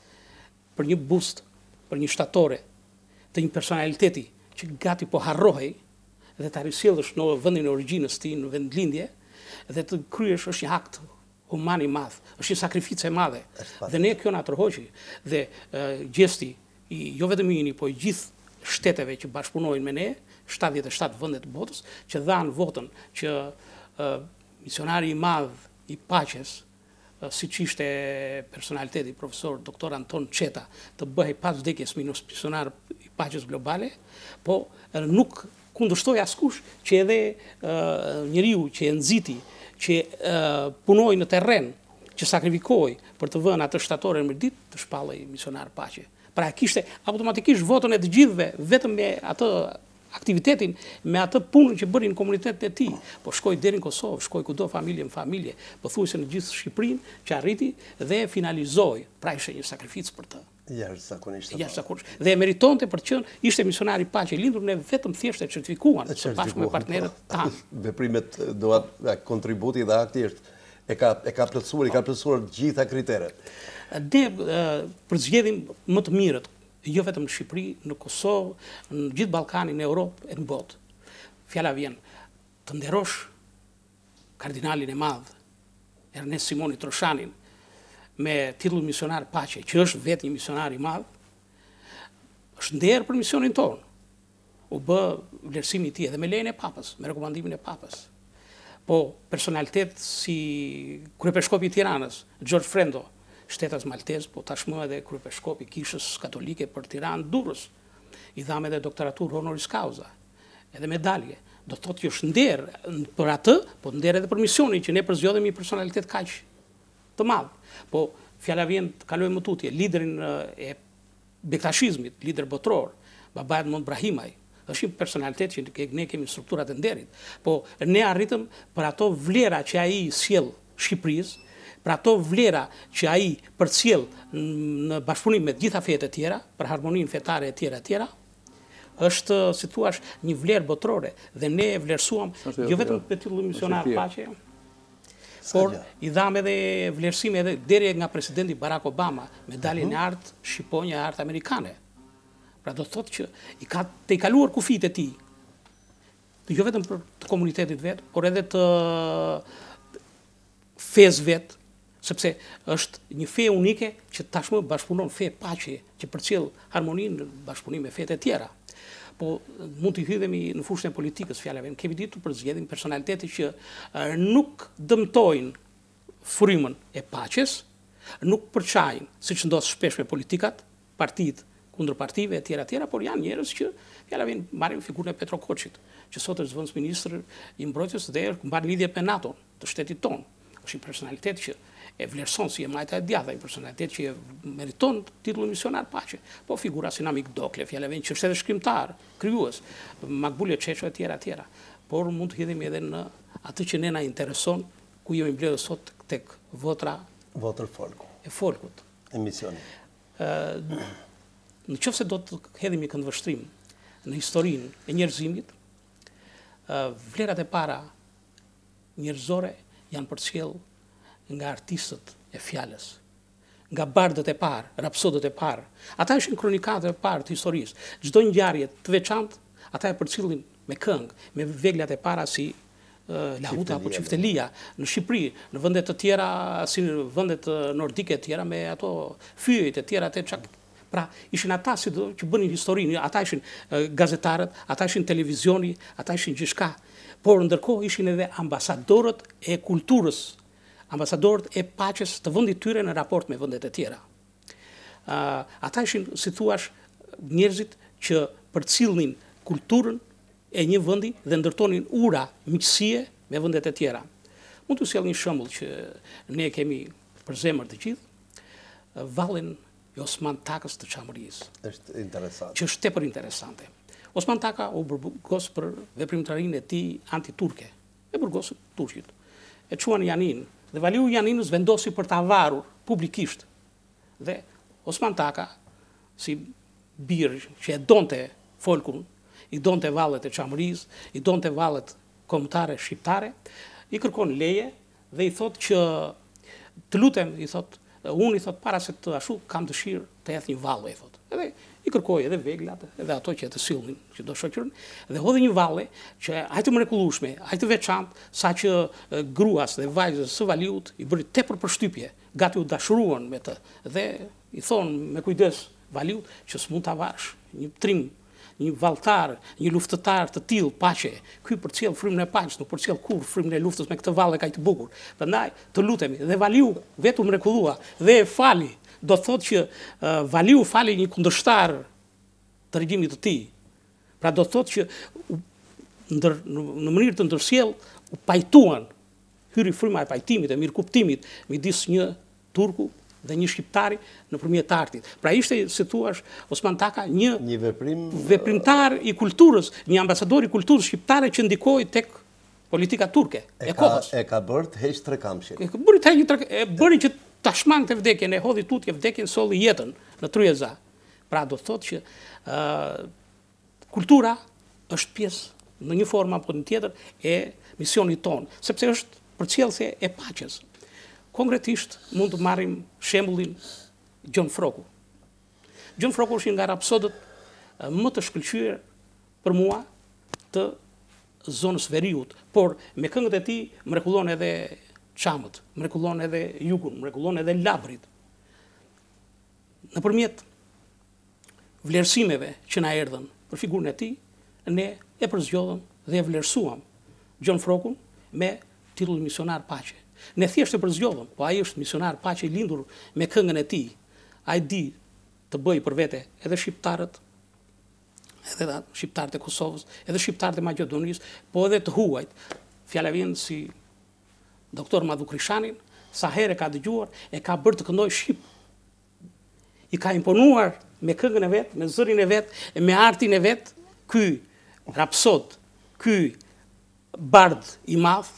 për një bust, për një shtatore, të një personaliteti që gati po harrohej dhe të arrisjellësh në vendin e origjinës tij, në vendlindje, dhe të kryesh është një akt human i madh, është një sakrificë e madhe. Dhe ne kjo na tërhoqi dhe gjesti i jo vetëm i po i gjithë shteteve që bashkëpunojnë me ne, shtatëdhjetë e shtatë vende të botës, që dhanë votën që misionari i madh i paqes, siç ishte personaliteti profesor doktor Anton Çeta, të bëhej pas vdekjes misionar i paqes globale, po nuk kundërshtoi askush që edhe njeriu që e nxiti që uh, punoi në terren, që sakrifikoi për të vënë atë shtatore në ditë, të shpallej misionar paqe. Pra kishte automatikisht votën e të gjithëve, vetëm me atë aktivitetin, me atë punën që bëri në komunitetin e tij. Po shkoi deri në Kosovë, shkoi kudo familje në familje, pothuajse në gjithë Shqipërinë, që arriti dhe finalizoi. Pra ishte një sakrificë për të. Jashtëzakonisht. Jashtëzakonisht. Dhe e meritonte për të qenë ishte misionar i paqe, lindur ne vetëm thjesht e certifikuan së bashku me partnerët tanë. Veprimet do atë kontributi dhe akti është e ka e ka plotësuar, i ka plotësuar gjitha kriteret. Ne përzgjedhim më të mirët, jo vetëm në Shqipëri, në Kosovë, në gjithë Ballkanin, në Europë e në botë. Fjala vjen të nderosh kardinalin e madh, Ernest Simoni Troshanin, me titull misionar paqe, që është vetë një misionar i madh, është nder për misionin tonë. U bë vlerësimi i tij edhe me lejen e Papës, me rekomandimin e Papës. Po personalitet si kryepeshkopi i Tiranës, George Frendo, shtetas maltez, po tashmë edhe kryepeshkopi i Kishës Katolike për Tiranë, Durrës, i dham edhe doktoratur honoris causa, edhe medalje. Do thotë që është nder për atë, po nder edhe për misionin që ne përzgjodhemi një personalitet kaq të madh. Po fjala vjen të kalojmë më tutje, liderin e bektashizmit, lider botror, Baba Edmond Brahimaj, është një personalitet që ne kemi strukturat e nderit, po ne arritëm për ato vlera që ai sjell Shqipërisë, për ato vlera që ai përcjell në bashkëpunim me të gjitha fetë e tjera, për harmoninë fetare e tjera e tjera, është, si thua, një vlerë botrore dhe ne e vlerësuam jo vetëm me titull misionar paqe, por i dham edhe vlerësime edhe deri nga presidenti Barack Obama, medaljen e artë shqiponja e artë amerikane. Pra do thotë që i ka të i kaluar kufit e tij, jo vetëm për të komunitetit vetë, por edhe të fez vetë, sepse është një fe unike që tashmë bashkëpunon fe paqe, që përcjell harmoninë në bashkëpunim me fetë e tjera. Po mund të hydhemi në fushën e politikës, fjalave. Kemi ditur për zgjedhjen personalitete që nuk dëmtojnë frymën e paqes, nuk përçajnë, siç ndodh shpesh me politikat, partitë kundër partive e tjera tjera, por janë njerëz që fjalave marrin figurën e Petro Koçit, që sot është zëvendës ministër i mbrojtjes dhe mban lidhje me NATO të shtetit tonë. Është një personalitet që e vlerëson si e majta e djatha, një personalitet që e meriton titullin misionar paqe. Po figura si Namik Dokle, fjalave që është edhe shkrimtar, krijues, Makbule Çeço e tjera tjera. Por mund të hidhemi edhe në atë që ne na intereson, ku jemi mbledhur sot tek votra votër folku. E folkut. E misionit. Ë Në qoftë se do të hedhim një këndvështrim në historinë e njerëzimit, vlerat e para njerëzore janë përcjell nga artistët e fjalës, nga bardët e parë, rapsodët e parë. Ata ishin kronikantë e parë të historisë. Çdo ngjarje të veçantë, ata e përcjellin me këngë, me veglat e para si uh, lahuta apo çiftelia në Shqipëri, në vende të tjera si në vendet nordike të tjera me ato fyjet e tjera të çak. Pra, ishin ata si do, që bënin historinë, ata ishin uh, gazetarët, ata ishin televizioni, ata ishin gjithçka. Por ndërkohë ishin edhe ambasadorët e kulturës, ambasadorët e paqes të vendit tyre në raport me vendet e tjera. Uh, ata ishin, si thuash, njerëzit që përcjellnin kulturën e një vendi dhe ndërtonin ura miqësie me vendet e tjera. Mund të sjell një shembull që ne kemi për zemër të gjithë, uh, vallin i Osman Takës të Çamërisë. Është interesant. Që është tepër interesante. Osman Taka u burgos për veprimtarinë e tij antiturke. E burgosën turqit. E quan Janin dhe Valiu Janinës vendosi për ta varur publikisht. Dhe Osman Taka, si bir që e donte folkun, i donte vallet e Çamërisë, i donte vallet kombëtare shqiptare, i kërkon leje dhe i thot që të lutem, i thot, unë i thot para se të ashtu kam dëshirë të eth një valle, i thot. Edhe i kërkoi edhe veglat, edhe ato që të sillnin, që do shoqëron, dhe hodhi një valle që aq të mrekullueshme, aq të veçantë, saqë uh, gruas dhe vajzës së Valiut i bëri tepër përshtypje, gati u dashuruan me të. Dhe i thon me kujdes Valiut që s'mund ta varësh, një trim, një valltar, një luftëtar të tillë paqe. Ky përcjell frymën e paqes, nuk përcjell kur frymën e luftës me këtë valle kaq të bukur. Prandaj të lutemi, dhe Valiu vetë u mrekulluar dhe e fali. Do thotë që uh, Valiu fali një kundërshtar të regjimit të tij. Pra do thotë që u, ndër, në, në mënyrë të ndërsjell u pajtuan hyri fryma e pajtimit e mirëkuptimit midis një turku dhe një shqiptari nëpërmjet artit. Pra ishte, si thuash, Osman Taka një, një veprim veprimtar i kulturës, një ambasador i kulturës shqiptare që ndikoi tek politika turke e, e kohës. Ka, e ka bërë të heq trekamshin. E bëri të heq tre, e bëri që ta shmangte vdekjen, e hodhi tutje vdekjen, solli jetën në Tryeza. Pra do të thotë që uh, kultura është pjesë në një formë apo në tjetër e misionit tonë, sepse është përcjellëse e paqes. Konkretisht mund të marrim shembullin Gjon Froku. Gjon Froku është një nga rapsodët më të shkëlqyer për mua të zonës Veriut, por me këngët e tij mrekullon edhe Çamët, mrekullon edhe Jugun, mrekullon edhe Labrit. Nëpërmjet vlerësimeve që na erdhën për figurën e tij, ne e përzgjodhëm dhe e vlerësuam Gjon Frokun me titull misionar paqe. Ne thjesht e përzgjodhëm, po ai është misionar paqe i lindur me këngën e tij. Ai di të bëjë për vete edhe shqiptarët, edhe da, shqiptarët e Kosovës, edhe shqiptarët e Maqedonisë, po edhe të huajt. Fjala vjen si doktor Madhu Krishanin, sa herë ka dëgjuar, e ka bërë të këndoj shqip. I ka imponuar me këngën e vet, me zërin e vet, e me artin e vet, ky rapsod, ky bard i madh,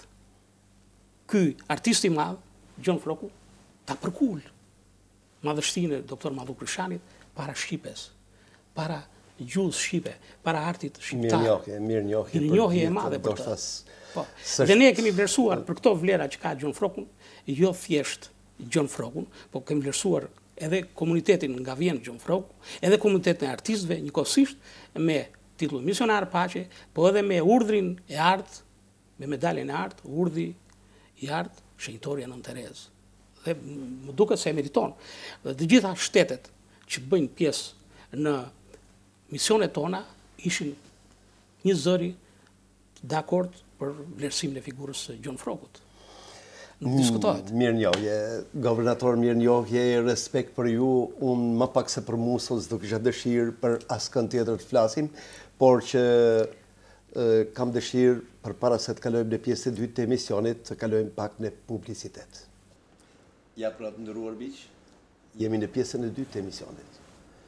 ky artist i madh, Gjon Froku, ta përkull madhështinë e doktor Madhu Krishanit para shqipes, para gjuhës shqipe, para artit shqiptar. Mirënjohje, mirënjohje. Mirënjohje e madhe për të. Po. Dhe ne kemi vlerësuar për këto vlera që ka Gjon Frokun, jo thjesht Gjon Frokun, po kemi vlerësuar edhe komunitetin nga vjen Gjon Froku, edhe komunitetin e artistëve njëkohësisht me titull misionar paqe, po edhe me urdhrin e art, me medaljen e art, urdhi i art shenjtoria Nën Terezë. Dhe më duket se e meriton. Dhe të gjitha shtetet që bëjnë pjesë në misionet tona ishin një zëri dakord për vlerësimin e figurës së Gjon Frokut. Nuk diskutohet. Mirënjohje, governator, mirënjohje, respekt për ju, unë më pak se për musës do kisha dëshirë për askën tjetër të flasim, por që e, kam dëshirë për para se të kalojmë në pjesë të dytë të emisionit, të kalojmë pak në publicitet. Ja pra të ndëruar biq, jemi në pjesën e dytë të emisionit.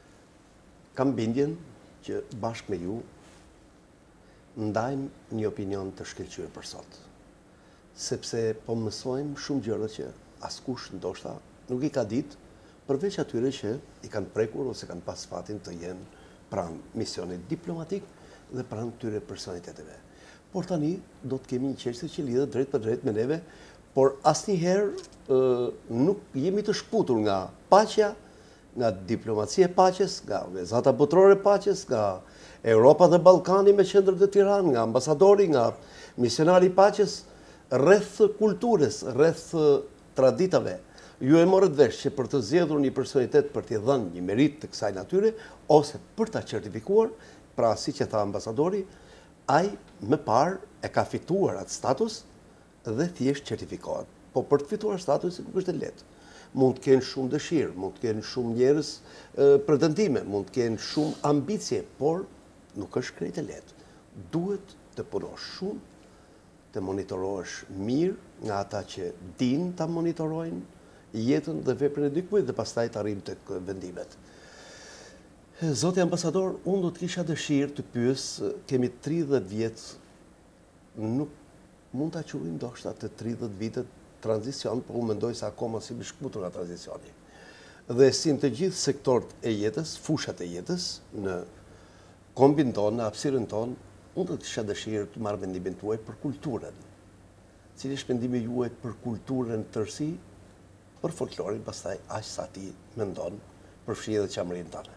Kam bindjen që bashkë me ju ndajmë një opinion të shkëlqyer për sot. Sepse po mësojmë shumë gjëra që askush ndoshta nuk i ka ditë, përveç atyre që i kanë prekur ose kanë pas fatin të jenë pranë misionit diplomatik dhe pranë tyre personaliteteve. Por tani do të kemi një çështje që lidhet drejt për drejt me neve, por asnjëherë nuk jemi të shputur nga paqja, nga diplomacia e paqes, nga organizata botërore e paqes, nga Europa dhe Ballkani me qendër të Tiranë, nga ambasadori, nga misionari i paqes, rreth kulturës, rreth traditave. Ju e morët vesh që për të zgjedhur një personitet për t'i dhënë një merit të kësaj natyre, ose për ta certifikuar, pra si që tha ambasadori, ai më parë e ka fituar atë status dhe thjesht certifikohet. Po për të fituar statusin nuk është e lehtë. Mund të kenë shumë dëshirë, mund të kenë shumë njerëz pretendime, mund të kenë shumë ambicie, por nuk është krejt e lehtë. Duhet të punosh shumë, të monitorohesh mirë nga ata që dinë ta monitorojnë jetën dhe veprën e dikujt dhe pastaj të arrim tek vendimet. Zoti ambasador, unë do të kisha dëshirë të pyes, kemi tridhjetë vjet, nuk mund ta quajmë ndoshta të tridhjetë vitet tranzicion, por unë mendoj se akoma si më shkputur nga tranzicioni. Dhe si në të gjithë sektorët e jetës, fushat e jetës, në kombin tonë, në hapësirën tonë, unë do të kisha dëshirë të marrë mendimin tuaj për kulturën. Cili është mendimi juaj për kulturën tërësi, për folklorin, pastaj aq sa ti mendon për fshirë dhe qamërinë tënde.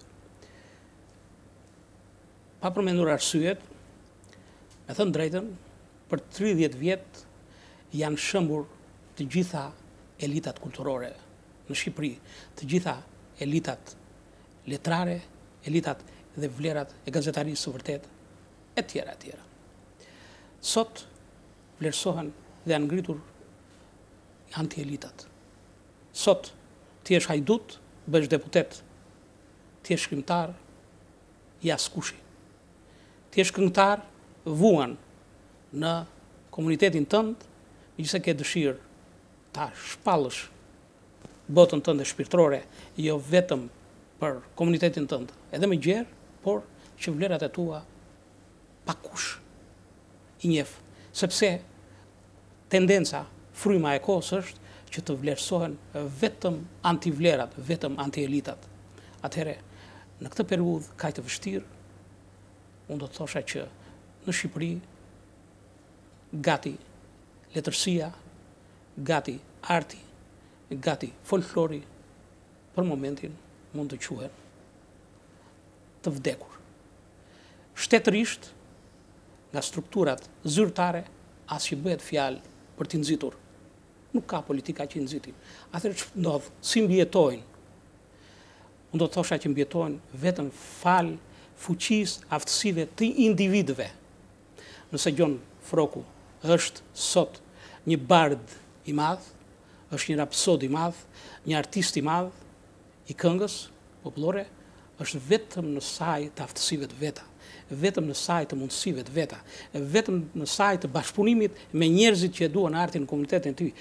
Pa përmendur arsyet, me thënë drejtën, për tridhjetë vjet janë shëmbur të gjitha elitat kulturore në Shqipëri, të gjitha elitat letrare, elitat dhe vlerat e gazetarisë së vërtet, e tjera, e tjera. Sot vlerësohen dhe janë ngritur anti-elitat. Sot ti je hajdut, bësh deputet, ti je shkrimtar, i askushi. Ti je këngëtar, vuan në komunitetin tënd, megjithëse ke dëshirë ta shpallësh botën tënde shpirtërore, jo vetëm për komunitetin tënd, edhe më gjerë, por që vlerat e tua pakush i njeh, sepse tendenca, fryma e kohës është që të vlerësohen vetëm antivlerat, vetëm antielitat. Atëherë, në këtë periudhë kaq të vështirë, unë do të thosha që në Shqipëri gati letërsia, gati arti, gati folklori, për momentin mund të quhen të vdekur. Shtetërisht, nga strukturat zyrtare, as që bëhet fjalë për t'i nxitur. Nuk ka politika që nxitin. Atëherë ç'është ndodh, si mbijetojnë? Unë do të thosha që mbijetojnë vetëm fal fuqisë, aftësive të individëve. Nëse Gjon Froku është sot një bard i madh, është një rapsod i madh, një artist i madh i këngës popullore, është vetëm në saj të aftësive të veta, vetëm në saj të mundësive të veta, vetëm në saj të bashkëpunimit me njerëzit që e duan artin në komunitetin e tij.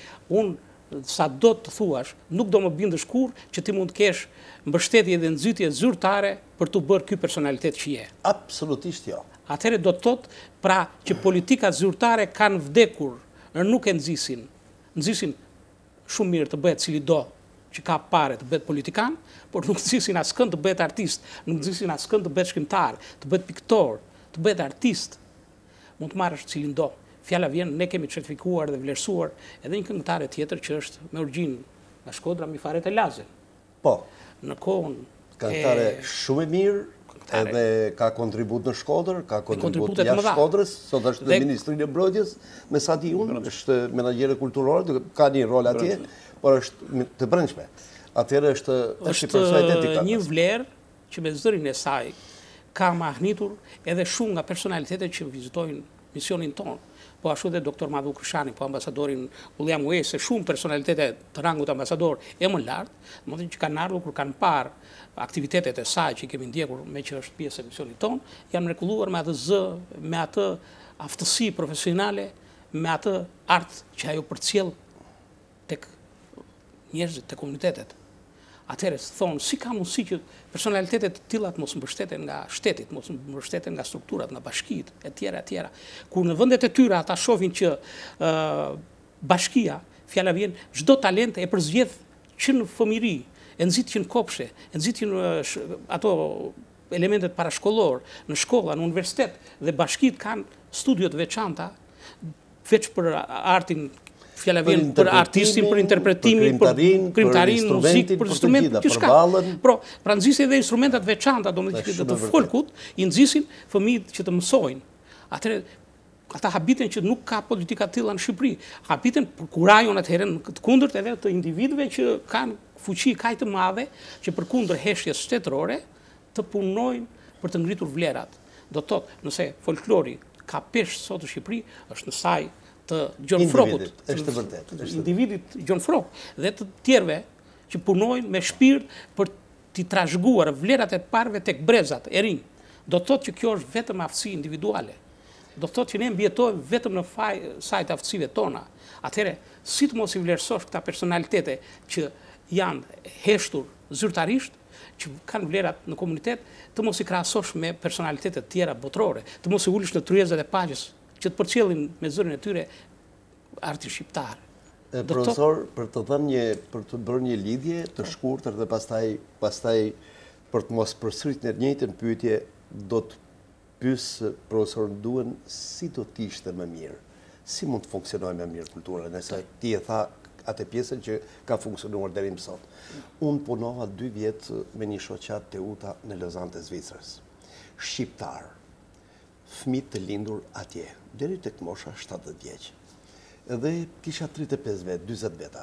Unë sa do të thuash, nuk do më bindësh kur që ti mund të kesh mbështetje dhe nxitje zyrtare për të bërë ky personalitet që je. Absolutisht jo. Atëherë do të thotë pra që politikat zyrtare kanë vdekur, nuk e nxisin. Nxisin shumë mirë të bëhet cili do që ka pare të bëhet politikan, por nuk nxisin askënd të bëhet artist, nuk nxisin askënd të bëhet shkrimtar, të bëhet piktor, të bëhet artist. Mund të marrësh cilin do. Fjala vjen, ne kemi certifikuar dhe vlerësuar edhe një këngëtare tjetër që është me origjinë nga Shkodra, Mifaret e Laze. Po. Në kohën këngëtare shumë e mirë, edhe ka kontribut në Shkodër, ka kontribut jashtë Shkodrës, sot është në Ministrinë e Mbrojtjes, me sa di unë, është menaxhere kulturore, ka një rol atje, por është të brendshme. Atëherë është është një vlerë që me zërin e saj ka mahnitur edhe shumë nga personalitetet që vizitojnë misionin tonë. Po ashtu dhe doktor Madhu Krishani, po ambasadorin Ulliam Uese, shumë personalitete të rangut ambasador e më lartë, domethënë që kanë ardhur kur kanë parë aktivitetet e saj që kemi ndjekur me që është pjesë e misionit tonë, janë mrekulluar me atë zë, me atë aftësi profesionale, me atë art që ajo përcjell tek njerëzit, tek komunitetet. Atëherë thonë, si ka mundësi që personalitetet të tilla mos mbështeten nga shtetit, mos mbështeten nga strukturat, nga bashkitë, e tjera, e tjera. Kur në vendet e tyre ata shohin që uh, bashkia, fjala vjen, çdo talent e përzgjedh që në fëmijëri, e nxit që në kopshe, e nxit që në ato elementet parashkollor, në shkolla, në universitet, dhe bashkitë kanë studio të veçanta veç për artin. Fjala vjen për artistin, për interpretimin, për krimtarin, muzikë, për instrumentin, gjithçka. Pra, pra nxisin edhe instrumentat veçanta, domethënë të folkut, i nxisin fëmijët që të mësojnë. Atëherë ata habiten që nuk ka politika të tilla në Shqipëri. Habiten për kurajon atëherë në të kundërt edhe të individëve që kanë fuqi kaq të madhe që përkundër heshtjes shtetërore të punojnë për të ngritur vlerat. Do të thotë, nëse folklori ka peshë sot në Shqipëri, është në saj të Gjon Frokut, është vërtet, individit Gjon Frok dhe të tjerëve që punojnë me shpirt për t'i trashëguar vlerat e parëve tek brezat e rinj. Do të thotë që kjo është vetëm aftësi individuale. Do të thotë që ne mbijetojmë vetëm në faj saj të aftësive tona. Atëherë, si të mos i vlerësosh këta personalitete që janë heshtur zyrtarisht, që kanë vlerat në komunitet, të mos i krahasosh me personalitetet tjera botërore, të mos i ulish në tryezat e paqes që të përcjellin me zërin e tyre arti shqiptar. Profesor, për të thënë një, për të bërë një lidhje të shkurtër dhe pastaj, pastaj për të mos përsëritur në njëjtën pyetje, do të pyes profesorin Duen si do të ishte më mirë, si mund të funksionojë më mirë kultura, nëse ti e tha atë pjesën që ka funksionuar deri më sot. Unë punova dy vjet me një shoqat Teuta në Lozan të Zvicrës. Shqiptar, fëmijë të lindur atje, deri tek mosha shtatëdhjetë vjeç. Edhe kisha tridhjetë e pesë vjet, dyzet veta.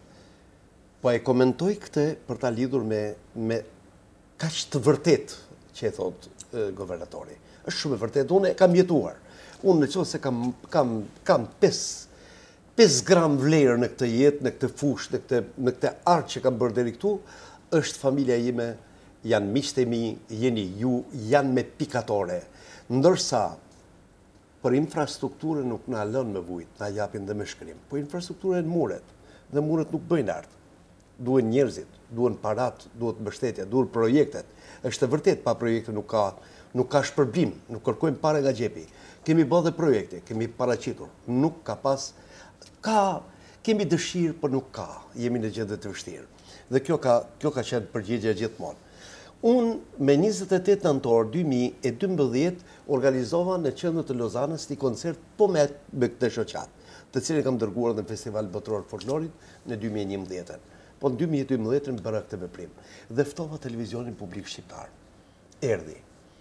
Po e komentoj këtë për ta lidhur me me kaq të vërtet që e thot e, governatori. Është shumë e vërtet, unë e kam jetuar. Unë nëse kam kam kam pesë gram vlerë në këtë jetë, në këtë fushë, në këtë në këtë art që kam bërë deri këtu, është familja ime, janë miqtë e mi, jeni ju, janë me pikatore. Ndërsa për infrastrukturën nuk na lënë me vujt, na japin dhe me shkrim. Po infrastrukturën muret, dhe muret nuk bëjnë artë. Duhen njerëzit, duhen parat, duhet mbështetja, duhen projektet. Është e vërtet, pa projekte nuk ka, nuk ka shpërblim, nuk kërkojmë pare nga xhepi. Kemi bërë dhe projekte, kemi paraqitur, nuk ka pas, ka, kemi dëshirë, për nuk ka, jemi në gjendje të vështirë. Dhe kjo ka, kjo ka qenë përgjigje gjithmonë. Unë me njëzet e tetë nëntor dy mijë e dymbëdhjetë organizova në qendrën të Lozanës një koncert po me, me këtë shoqat, të cilin kam dërguar në Festival Botëror Folklorit në dy mijë e njëmbëdhjetë. Po në dy mijë e dymbëdhjetë bëra këtë veprim. Dhe ftova televizionin publik shqiptar. Erdhi.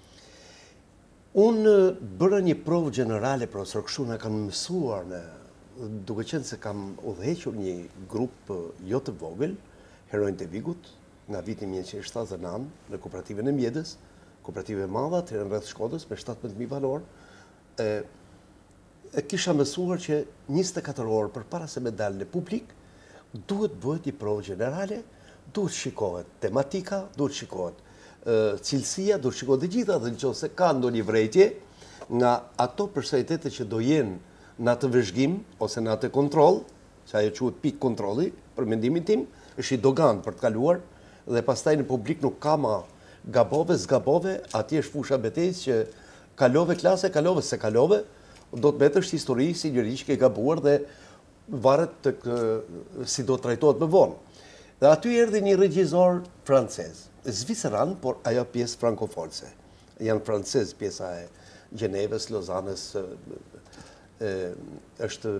Unë bëra një provë generale, profesor, kështu na kanë mësuar në, duke qenë se kam udhëhequr një grup jo të vogël, Herojnë të Vigut, nga viti mille nëntëqind e shtatëdhjetë e nëntë në kooperativën e Mjedës, kooperative madha të rreth Shkodrës me shtatëmbëdhjetë mijë banor. E, e kisha mësuar që njëzet e katër orë përpara se me dalë në publik, duhet bëhet një provë generale, duhet shikohet tematika, duhet shikohet e, cilësia, duhet shikohet dhe gjitha, dhe nëse ka ndonjë vrejtje nga ato personalitete që do jenë në atë vëzhgim ose në atë kontroll, që ajo quhet pikë kontrolli, për mendimin tim, është i dogan për të kaluar, dhe pastaj në publik nuk ka ma gabove, zgabove, atje është fusha betejës që kalove klase, kalove se kalove, do të betësht histori si njëri që ke gabuar dhe varet të kë, si do të trajtohet më vonë. Dhe aty erdhi një regjizor francez, zviceran, por ajo pjesë frankofonse. Janë francez pjesa e Gjeneves, Lozanës, e, është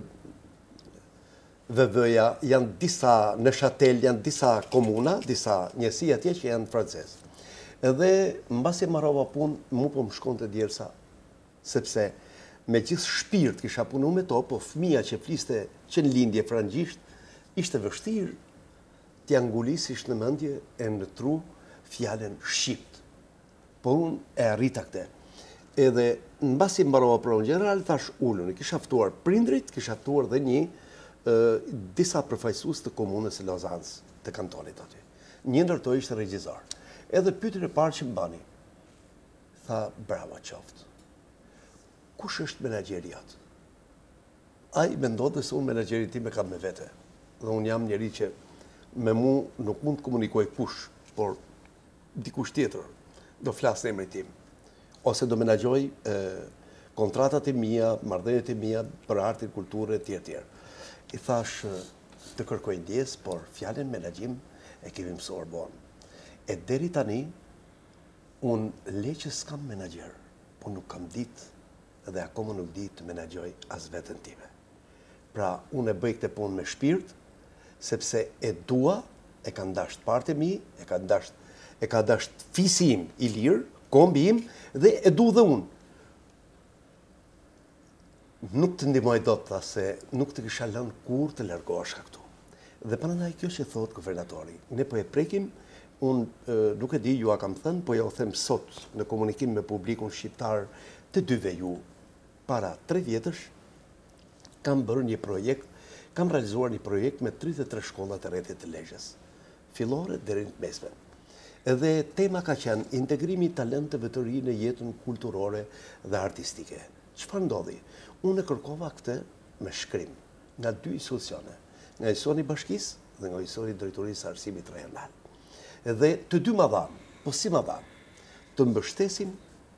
V V-ja, janë disa në Shatel, janë disa komuna, disa njësi atje që janë francez. Edhe mbasi marrova punë, mu po më shkonte djersa, sepse me gjithë shpirt kisha punu me to, po fëmia që fliste që në lindje frangjisht, ishte vështirë t'ja ngulisisht në mendje e në tru fjalen shqipt. Por unë e arrita këte. Edhe në basi mbarova provën general, thash ullën, kisha ftuar prindrit, kisha ftuar dhe një uh, disa përfaqësues të komunës së Lozanës, të kantonit aty. Një ndër to ishte regjizor. Edhe pyetjen e parë që më bani, tha bravo qoftë. Kush është menaxheri jot? Ai mendonte se unë menaxherin tim e kam me vete. Dhe unë jam njeri që me mu nuk mund të komunikoj kush, por dikush tjetër do flasë në emrin tim. Ose do menaxhoj kontratat e mia, marrëdhëniet e mia për artin, kulturën e tjerë tjerë. I thash të kërkoj ndjes, por fjalën menaxhim e kemi mësuar bon. E deri tani, unë le që s'kam menaxher, por nuk kam ditë dhe akoma nuk di të menaxhoj as veten time. Pra, unë e bëj këtë punë me shpirt, sepse e dua, e ka ndasht partë e mi, e ka ndasht, e ka ndasht fisi im i lirë, kombi im, dhe e du dhe unë. Nuk të ndihmoj dot, tha se nuk të kisha lënë kur të largohesha këtu. Dhe prandaj kjo që thot guvernatori, ne po e prekim, unë nuk e di, ju a kam thënë, po ja u them sot në komunikim me publikun shqiptar të dyve ju, para tre vjetësh, kam bërë një projekt, kam realizuar një projekt me tridhjetë e tre shkollat e rrethit të Lezhës, fillore deri në mesme. Edhe tema ka qenë integrimi i talenteve të ri në jetën kulturore dhe artistike. Çfarë ndodhi? Unë e kërkova këtë me shkrim nga dy institucione, nga institucioni i bashkisë dhe nga institucioni i drejtorisë së arsimit rajonal. Edhe të dy ma dhanë, po si ma dhanë, të mbështesim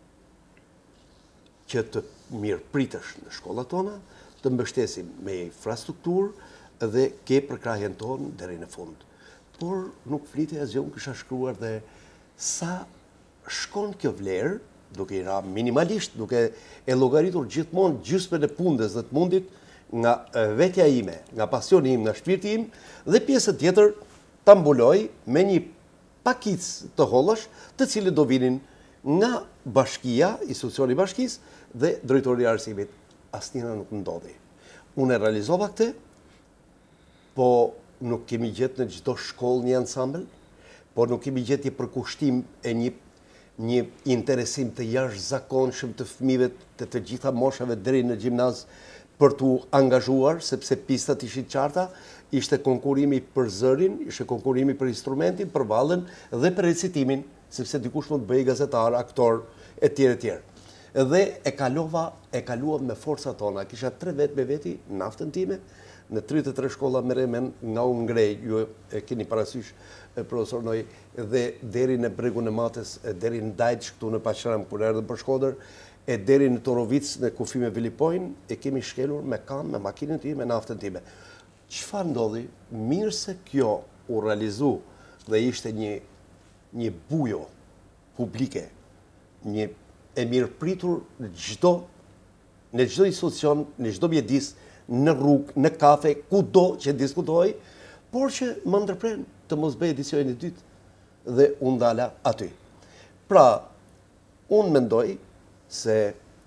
që të mirë pritësh në shkollat tona, të mbështesim me infrastrukturë dhe ke përkrahjen tonë deri në fund. Por nuk flite asgjë, unë kisha shkruar dhe sa shkon kjo vlerë, duke i ra minimalisht, duke e llogaritur gjithmonë gjysmën e punës dhe të mundit nga vetja ime, nga pasioni im, nga shpirti im, dhe pjesën tjetër ta mbuloj me një pakicë të hollësh, të cilët do vinin nga bashkia, institucioni i bashkisë dhe drejtori i arsimit. Asnjëra nuk ndodhi. Unë e realizova këtë, po nuk kemi gjetë në çdo shkollë një ansambël, por nuk kemi gjetë një përkushtim e një një interesim të jashtëzakonshëm të fëmijëve të të gjitha moshave deri në gjimnaz për t'u angazhuar, sepse pistat ishin qarta, ishte konkurimi për zërin, ishte konkurimi për instrumentin, për vallën dhe për recitimin, sepse dikush mund të bëjë gazetar, aktor, etj etj. Dhe e kalova, e kalua me forca tona. Kisha tre vetë me veti, naftën time, në tridhjetë e tre shkolla me remen nga unë ngrej, ju e keni parasysh, profesor Noj, dhe deri në bregun e Mates, deri në Dajç, këtu në Paqram, kur erdhëm për Shkodër, e deri në Torovic, në kufi me Vilipojnë, e kemi shkelur me kam, me makinën time, me naftën time. Çfarë ndodhi? Mirë se kjo u realizu dhe ishte një, një bujo publike, një e mirë pritur në gjdo, në gjdo institucion, në gjdo mjedis, në rrugë, në kafe, kudo që diskutoj, por që më ndërpren të mos bëj edicionin e dytë dhe unë ndala aty. Pra, unë mendoj se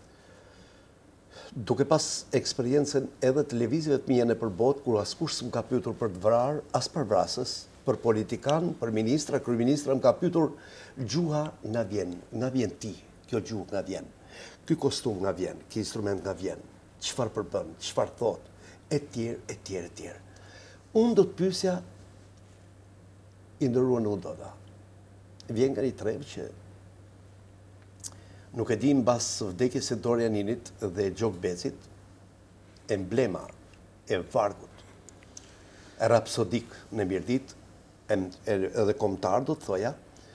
duke pas eksperiencen edhe televizive të mija në përbot, kur askush së më ka pyetur për të vrarë, as për vrasës, për politikan, për ministra, kryeministra, më ka pyetur gjuha nga vjen, nga vjen ti, kjo gjuhë nga vjen, ky kostum nga vjen, ky instrument nga vjen, çfarë përbën, çfarë thot, e tjerë, e tjerë, e tjerë. Unë do të pyesja, i ndërruan unë do da. Vjen nga një trevë që nuk e di mbas vdekjes së Dorianinit dhe Gjok Becit, emblema e vargut, e rapsodik në Mirdit, edhe kombëtar do të thoja,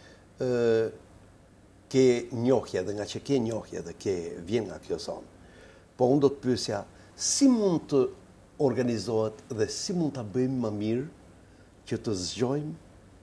ke njohje dhe nga që ke njohje dhe ke vjen nga kjo son. Po unë do të pyesja, si mund të organizohet dhe si mund të bëjmë më mirë që të zgjojmë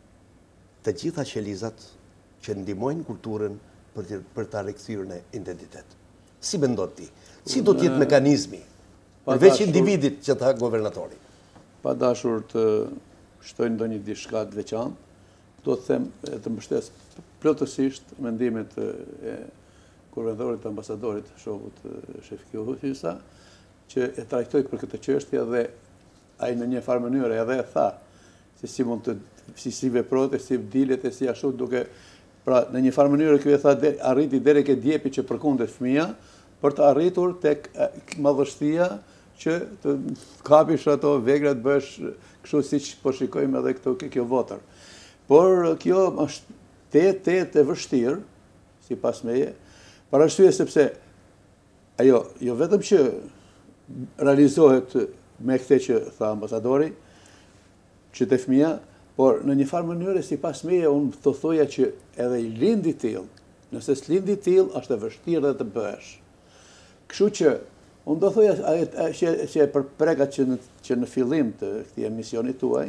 të gjitha qelizat që ndihmojnë kulturën për të, për ta rikthyer në identitet. Si mendon ti? Si do të jetë mekanizmi? Përveç individit që tha governatori. Pa dashur të shtojnë ndonjë diçka të veçantë, do të them e të mbështes plotësisht mendimet e kuvenditorit të ambasadorit shokut Shefik Hysa, që e trajtoi për këtë çështje dhe ai në një farë mënyrë edhe e tha se si mund të si si veprohet, si dilet e si ashtu duke pra në një farë mënyrë ky e tha de, arriti deri ke djepi që përkundet fëmia për të arritur tek madhështia që të kapish ato vegra të bësh kështu siç po shikojmë edhe këto kjo votër. Por kjo është te te e vështirë sipas meje, për arsye sepse ajo jo vetëm që realizohet me këtë që tha ambasadori, që të fëmia, por në një farë mënyrë sipas meje unë të thoja që edhe i lindi tillë, nëse s'lindi tillë, është e vështirë dhe të bëhesh. Kështu që unë do thoja që, që e përprekat që në, që në fillim të këtij emisioni tuaj,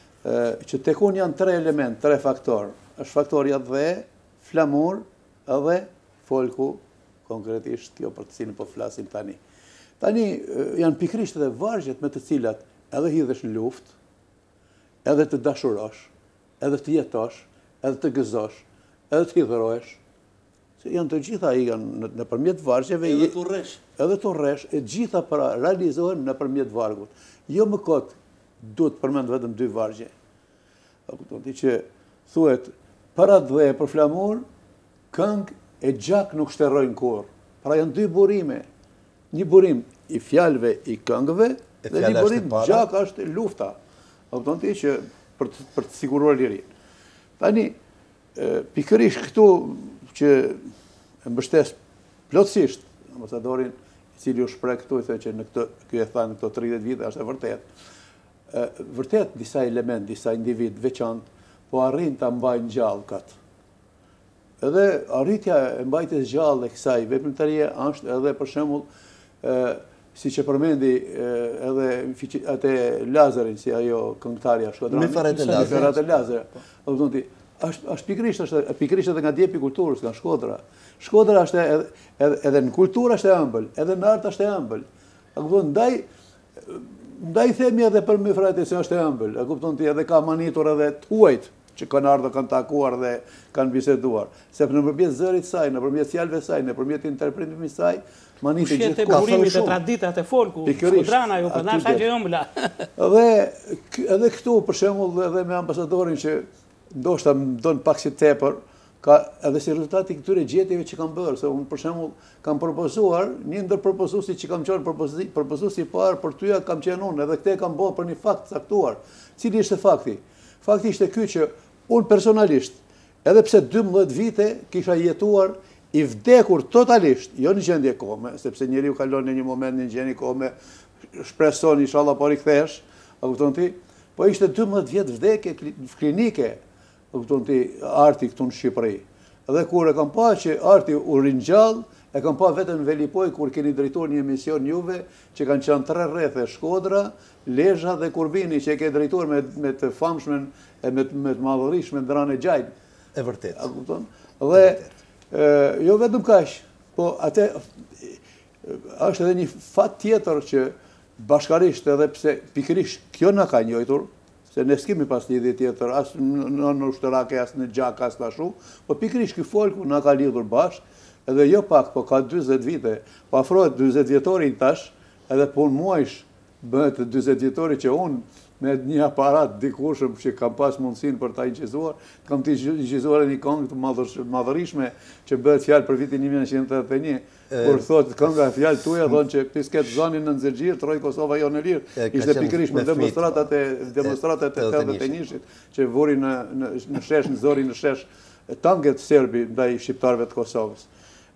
që tek unë janë tre element, tre faktor. Është faktoria dhe, flamur, edhe folku, konkretisht kjo për të cilën po flasim tani. Tani janë pikrisht edhe vargjet me të cilat edhe hidhesh në luftë, edhe të dashurosh, edhe të jetosh, edhe të gëzosh, edhe të hidhërohesh. Se janë të gjitha i janë nëpërmjet vargjeve. Edhe të urresh. Edhe të urresh, e gjitha para realizohen nëpërmjet vargut. Jo më kot duhet përmend vetëm dy vargje. Do të thotë që thuhet para dhe për flamur, këngë e gjak nuk shterrojnë kurrë. Pra janë dy burime. Një burim i fjalëve i këngëve dhe një burim gjak është lufta. Do të thotë që për të, për të siguruar lirinë. Tani pikërisht këtu që e mbështes plotësisht ambasadorin i cili u shpreh këtu i thotë që në këtë ky e tha në këto tridhjetë vite është e vërtetë. Vërtet disa element, disa individ veçantë po arrin ta mbajnë gjallë këtë. Edhe arritja e mbajtjes gjallë e kësaj veprimtarie është edhe për shembull si që përmendi edhe atë Lazarin, si ajo këngëtarja Shkodrani. Me Ferhat e Lazar. Ferhat e Lazar. Do të thotë, është është pikërisht është pikërisht edhe nga djepi i kulturës, nga Shkodra. Shkodra është edhe, edhe, edhe në kulturë është e ëmbël, edhe në art është e ëmbël. A kupton, ndaj ndaj themi edhe për me Ferhat se është e ëmbël. A kupton ti, edhe ka manitur edhe të huajt që kanë ardhur, kanë takuar dhe kanë biseduar. Sepse nëpërmjet zërit të saj, nëpërmjet fjalëve të saj, nëpërmjet interpretimit të saj, maniti gjithë ka thënë shumë. Traditat e folku, Shkodrana ju kanë thënë që ëmbla. Edhe edhe këtu për shembull edhe me ambasadorin që ndoshta më don pak si tepër, ka edhe si rezultati i këtyre gjetjeve që kanë bërë, se unë për shembull kam propozuar, një ndër propozuesi që kam qenë propozuesi i parë për tyja kam qenë unë, edhe këtë kam bërë për një fakt caktuar. Cili ishte fakti? Fakti ishte ky që unë personalisht, edhe pse dymbëdhjetë vite kisha jetuar i vdekur totalisht, jo në gjendje kome, sepse njeriu kalon në një moment në gjendje kome, shpreson inshallah po rikthesh, a kupton ti? Po ishte dymbëdhjetë vjet vdekje klinike, a kupton ti, Arti këtu në Shqipëri. Dhe kur e kam pa që Arti u ringjall, e kam pa vetëm në Velipoj kur keni drejtuar një emision juve që kanë qenë tre rrethe Shkodra, Lezhë dhe Kurbini që e ke drejtuar me me të famshmen e me me të madhërishmen Dranë Gjajn. E vërtet. A kupton? Dhe e, jo vetëm kaq, po atë është edhe një fat tjetër që bashkarisht edhe pse pikërisht kjo na ka njojtur, se ne s'kemi pas lidhje tjetër as në në ushtarake, as në gjak, as ashtu, po pikërisht ky folku na ka lidhur bashkë, edhe jo pak, po ka dyzet vite, po afrohet dyzet vjetorin tash, edhe pun muajsh bëhet dyzet vjetori që unë me një aparat dikushëm që kam pas mundësin për ta incizuar, kam të incizuar një këngë të madhërishme që bëhet fjalë për vitin një mijë nëntëqind e tetëdhjetë e një, kur thot kënga fjalë tuaja thonë që pisket zonin në Nxerxhir, troj Kosova jo në lirë. Ishte pikërisht me demonstratat e demonstratat e tetëdhjetë e njëjtit që vuri në në në shesh, në zori në shesh tanket serbi ndaj shqiptarëve të Kosovës.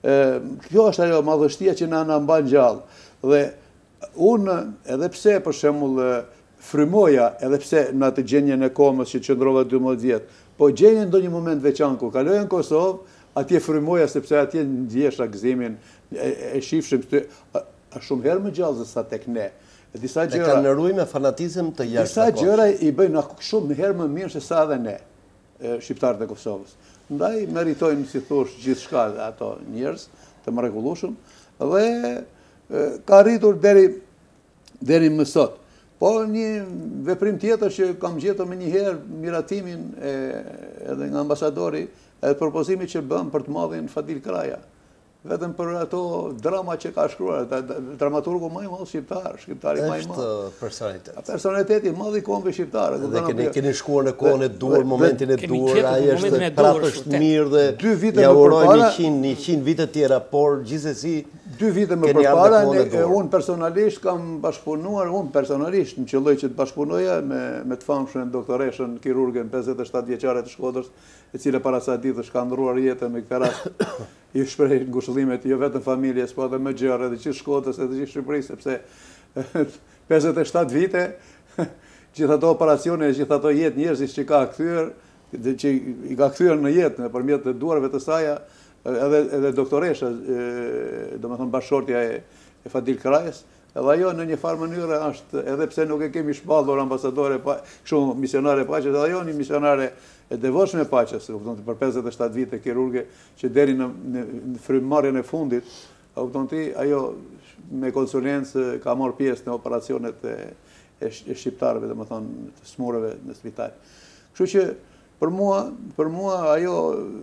Kjo është ajo madhështia që na na mban gjallë. Dhe unë edhe pse për shembull frymoja, edhe pse në atë gjendjen e komës që qëndrova dymbëdhjetë vjet, po gjendjen ndonjë moment veçantë kur kaloja në Kosovë, atje frymoja sepse atje ndjesha gëzimin, e, e shifshim këtë a shumë herë më gjallë se sa tek ne. E disa Ne gjëra kanë nëruar me fanatizëm të disa jashtëzakonshëm. gjëra i bëjnë shumë herë më mirë se sa edhe ne, e, shqiptarët e Kosovës. Ndaj meritojnë, si thosh, gjithçka ato njerëz të mrekullueshëm dhe e, ka arritur deri deri më sot. Po një veprim tjetër që kam gjetur më njëherë miratimin e, edhe nga ambasadori, edhe propozimi që bëm për të madhin Fadil Kraja. Vetëm për ato drama që ka shkruar, dramaturgu më i madh shqiptar, shqiptari më i madh. Është personalitet. Personaliteti më i kombëve shqiptare. Dhe keni keni shkuar në kohën e dur, momentin e Kemi dur, qetur ai momentin është e dur, prapë është vërtet. mirë dhe Dy vite ja më uroj përpara- njëqind njëqind vite tjera, por gjithsesi Dy vite më keni ardhur përpara, në kohën e ne- dur. unë personalisht kam bashkëpunuar, unë personalisht në qëlloj që të bashkëpunoja me, me të famshën doktoreshën kirurgen pesëdhjetë e shtatë vjeçare të Shkodrës, e cila para sa ditësh ka ndruar jetën me këtë rast. I shpreh ngushëllimet jo vetëm familjes, po edhe më gjerë, edhe gjithë Shkodrës, edhe gjithë Shqipërisë, sepse pesëdhjetë e shtatë vite, gjithë ato operacione, gjithë ato jetë njerëzish që ka kthyer, dhe që i ka kthyer në jetë nëpërmjet të duarve të saja, edhe edhe doktoresha, domethënë bashkëshortja e, e Fadil Krajës, edhe ajo në një farë mënyrë është, edhe pse nuk e kemi shpallur ambasadore, pa, shumë misionare paqes, edhe ajo një misionare e devotshme paqes, kupton ti, për pesëdhjetë e shtatë vite kirurge që deri në, në, në frymëmarrjen e fundit, kupton ti, ajo me konsulencë ka marrë pjesë në operacionet e, e, e shqiptarëve, domethënë të smurëve në spital. Kështu që për mua, për mua ajo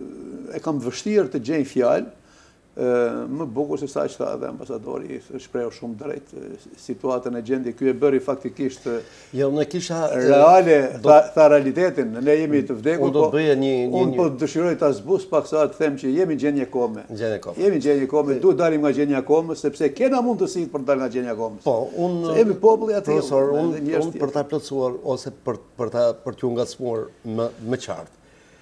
e kam vështirë të gjej fjalë, më bukur se sa që tha dhe ambasadori, shprehu shumë drejt situatën e gjendje. Ky e bëri faktikisht Jo, ne kisha reale, tha, tha realitetin, ne jemi të vdekur, unë do po bëja një një unë po dëshiroj ta zbus pak sa të them që jemi në gjendje kome. gjendje kohë. Jemi në gjendje kome, duhet dalim nga gjendja komës, sepse kena mundësi për të dalë nga gjendja komës. Po, unë Se jemi populli aty. profesor, unë unë për ta plotësuar ose për për ta për t'ju ngacmuar më më qartë.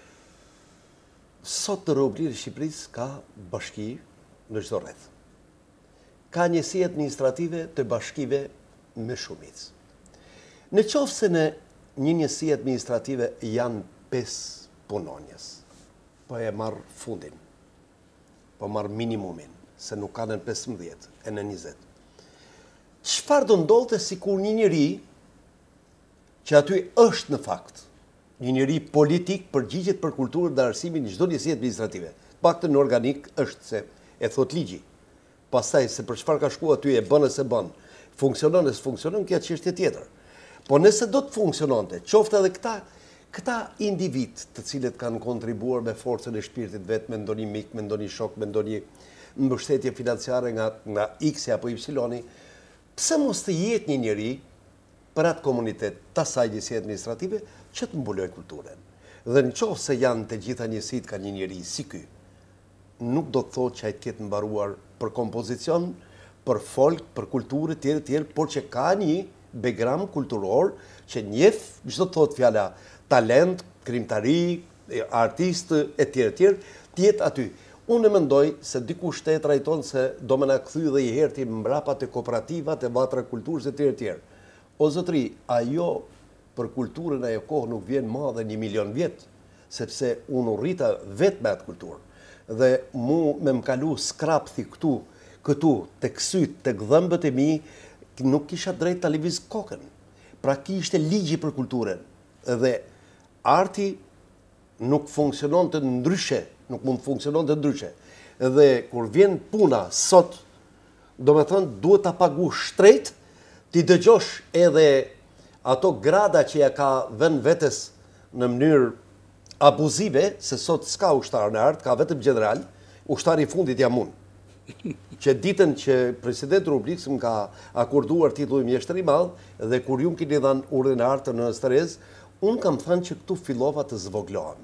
Sot të Republikë e Shqipërisë ka bashki në çdo rreth. Ka njësi administrative të bashkive me shumicë. Në qoftë se në një njësi administrative janë pesë punonjës, po e marr fundin, po marr minimumin, se nuk kanë në pesëmbëdhjetë e në njëzet. Çfarë do ndodhte sikur një njeri që aty është në fakt një njeri politik përgjigjet për kulturën dhe arsimin në çdo njësi administrative. Paktën organik është se e thot ligji. Pastaj se për çfarë ka shkuar aty e bën e se bën, funksionon e s'funksionon, kjo çështje tjetër. Po nëse do të funksiononte, qoftë edhe këta këta individ të cilët kanë kontribuar me forcën e shpirtit vet, me ndonjë mik, me ndonjë shok, me ndonjë mbështetje financiare nga nga X apo Y, pse mos të jetë një njeri për atë komunitet të asaj njësie administrative që të mbuloj kulturën. Dhe në qoftë se janë të gjitha njësit ka një njeri si ky, nuk do të thotë që ai të ketë mbaruar për kompozicion, për folk, për kulturë tjerë tjerë, por që ka një background kulturor që njeh, çdo të thotë fjala talent, krimtari, artist e tjerë tjerë, të jetë aty. Unë mendoj se dikush te trajton se do më na kthy dhe i herti mbrapa të kooperativat, të vatra kulturës e tjerë tjerë. O zotri, ajo për kulturën ajo kohë nuk vjen ma dhe një milion vjetë, sepse unë u rrita vetë me atë kulturë. Dhe mu me më kalu skrapthi këtu, këtu, të kësyt, të gdhëmbët e mi, nuk kisha drejt të lëviz kokën. Pra ki ishte ligji për kulturën. Dhe arti nuk funksionon të ndryshe, nuk mund funksionon të ndryshe. Dhe kur vjen puna sot, do me thënë, duhet të pagu shtrejt, ti dëgjosh edhe ato grada që ja ka vën vetes në mënyrë abuzive, se sot s'ka ushtar në art, ka vetëm general, ushtari i fundit jam unë. Që ditën që presidenti Republikës më ka akorduar titulli mjeshtër i madh, dhe kur ju më keni dhënë urdhën e artë në Strez, unë kam thënë që këtu fillova të zvoglohem.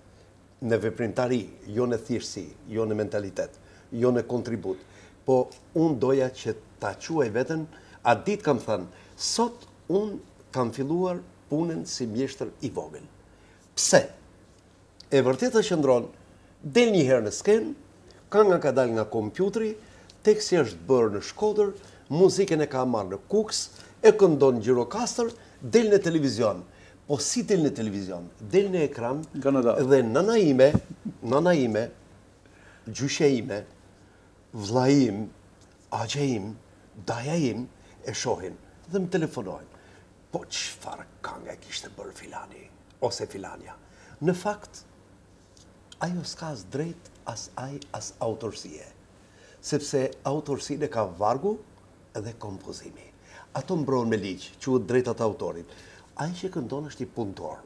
Në veprimtari, jo në thjeshtësi, jo në mentalitet, jo në kontribut. Po unë doja që ta quaj veten, atë ditë kam thënë, sot unë kam filluar punën si mjeshtër i vogël. Pse? E vërtetë qëndron, del një herë në skenë, kënga ka dal nga kompjutri, teksti është bërë në Shkodër, muzikën e ka marrë në Kuks, e këndon Gjirokastër, del në televizion. Po si del në televizion? Del në ekran dhe nëna ime, nëna ime, gjyshe ime, vlla im, agje im, daja im, e shohin dhe më telefonojnë. Po çfarë këngë kishte bërë filani ose filania? Në fakt, ajo s'ka as drejt, as aj, as autorsie. Sepse autorsinë ka vargu dhe kompozimi. Ato mbrohen me ligj, quhet drejtat e autorit. Ai që këndon është i punëtor,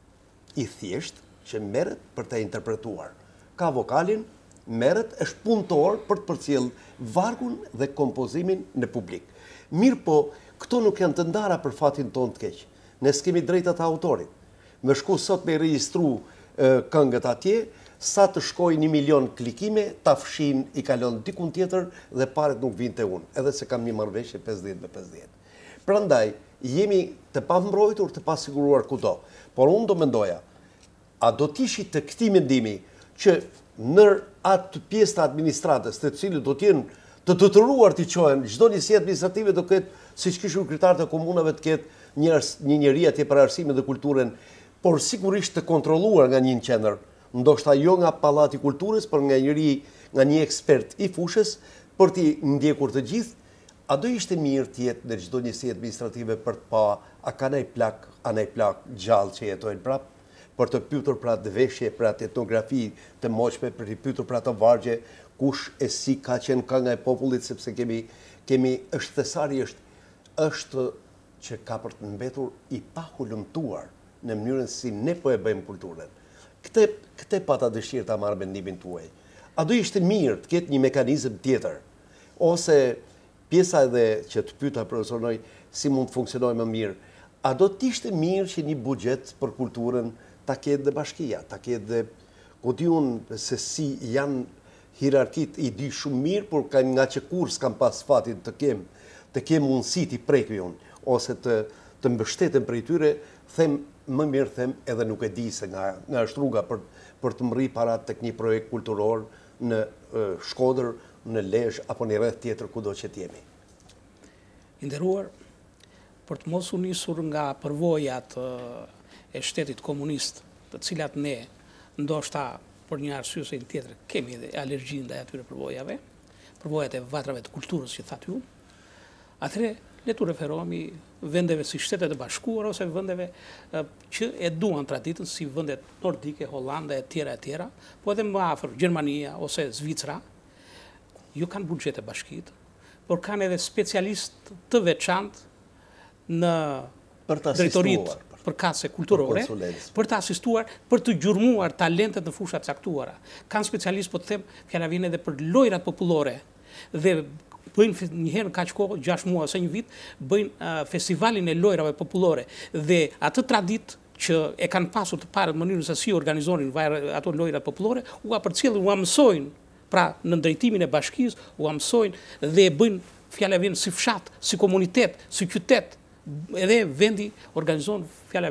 i thjesht që merret për të interpretuar. Ka vokalin, merret, është punëtor për të përcjell vargun dhe kompozimin në publik. Mirë po, këto nuk janë të ndara për fatin tonë të keq. Ne s'kemi drejtat e autorit. Me shku sot me regjistru këngët atje, sa të shkoj një milion klikime, ta fshin i kalon dikun tjetër dhe paret nuk vinë të unë, edhe se kam një marrëveshje pesëdhjetë me pesëdhjetë. Prandaj, jemi të pambrojtur, të pasiguruar kudo. Por unë do mendoja, a do t'ishi të këtij mendimi që nër atë pjesë të administratës, të cilët do t'jenë të detyruar t'i qohen, çdo njësi administrative do ketë, siç kishin kryetarët e komunave, të ketë një njeri atje për arsimin dhe kulturën, por sigurisht të kontrolluar nga një qendër, ndoshta jo nga Pallati i Kulturës, por nga njëri, nga një ekspert i fushës, për t'i ndjekur të gjithë. A do ishte mirë të jetë në çdo njësi administrative për të pa a ka ndaj plak, a ndaj plak gjallë që jetojnë prapë, për të pyetur për atë veshje, për atë etnografi të moshme, për të pyetur për atë vargje, kush e si ka qenë kënga e popullit, sepse kemi kemi është thesari është është që ka për të mbetur i pahulumtuar në mënyrën si ne po e bëjmë kulturën. Këtë këtë pata dëshirë ta marr mendimin tuaj. A do ishte mirë të ketë një mekanizëm tjetër, ose pjesa edhe që të pyeta profesor Noj si mund të funksionojë më mirë, a do të ishte mirë që një buxhet për kulturën ta ketë dhe bashkia, ta ketë dhe, ku di unë se si janë hierarkit i di shumë mirë, por ka nga që kur s'kam pas fatin të kem, të kem mundësi t'i prekë unë, ose të, të mbështeten prej tyre, them, më mirë them edhe nuk e di se nga, nga është rruga për, për të mri para tek një projekt kulturor në uh, Shkodër, në Lezhë apo në rreth tjetër kudo që t'jemi. I nderuar, për të mos u nisur nga përvojat e shtetit komunist, të cilat ne ndoshta për një arsye ose tjetër kemi dhe alergji ndaj atyre përvojave, përvojat e vatrave të kulturës që thatë ju, atëre le të referohemi vendeve si Shtetet e Bashkuara ose vendeve që e duan traditën si vendet nordike, Hollanda e tjera e tjera, po edhe më afër Gjermania ose Zvicra, ju kanë buxhete bashkit, por kanë edhe specialist të veçantë në drejtoritë përkatëse kulturore, për të asistuar, për të gjurmuar talentet në fusha caktuara. Kanë specialistë, po të them, fjala vjen edhe për lojrat popullore dhe bëjnë një herë kaq kohë, gjashtë muaj ose një vit, bëjnë uh, festivalin e lojrave popullore dhe atë traditë që e kanë pasur të parë në mënyrën se si organizonin ato lojrat popullore, u përcjellin, u mësojnë. Pra, në drejtimin e bashkisë, u mësojnë dhe e bëjnë fjala vjen si fshat, si komunitet, si qytet, edhe vendi organizon fjala vjen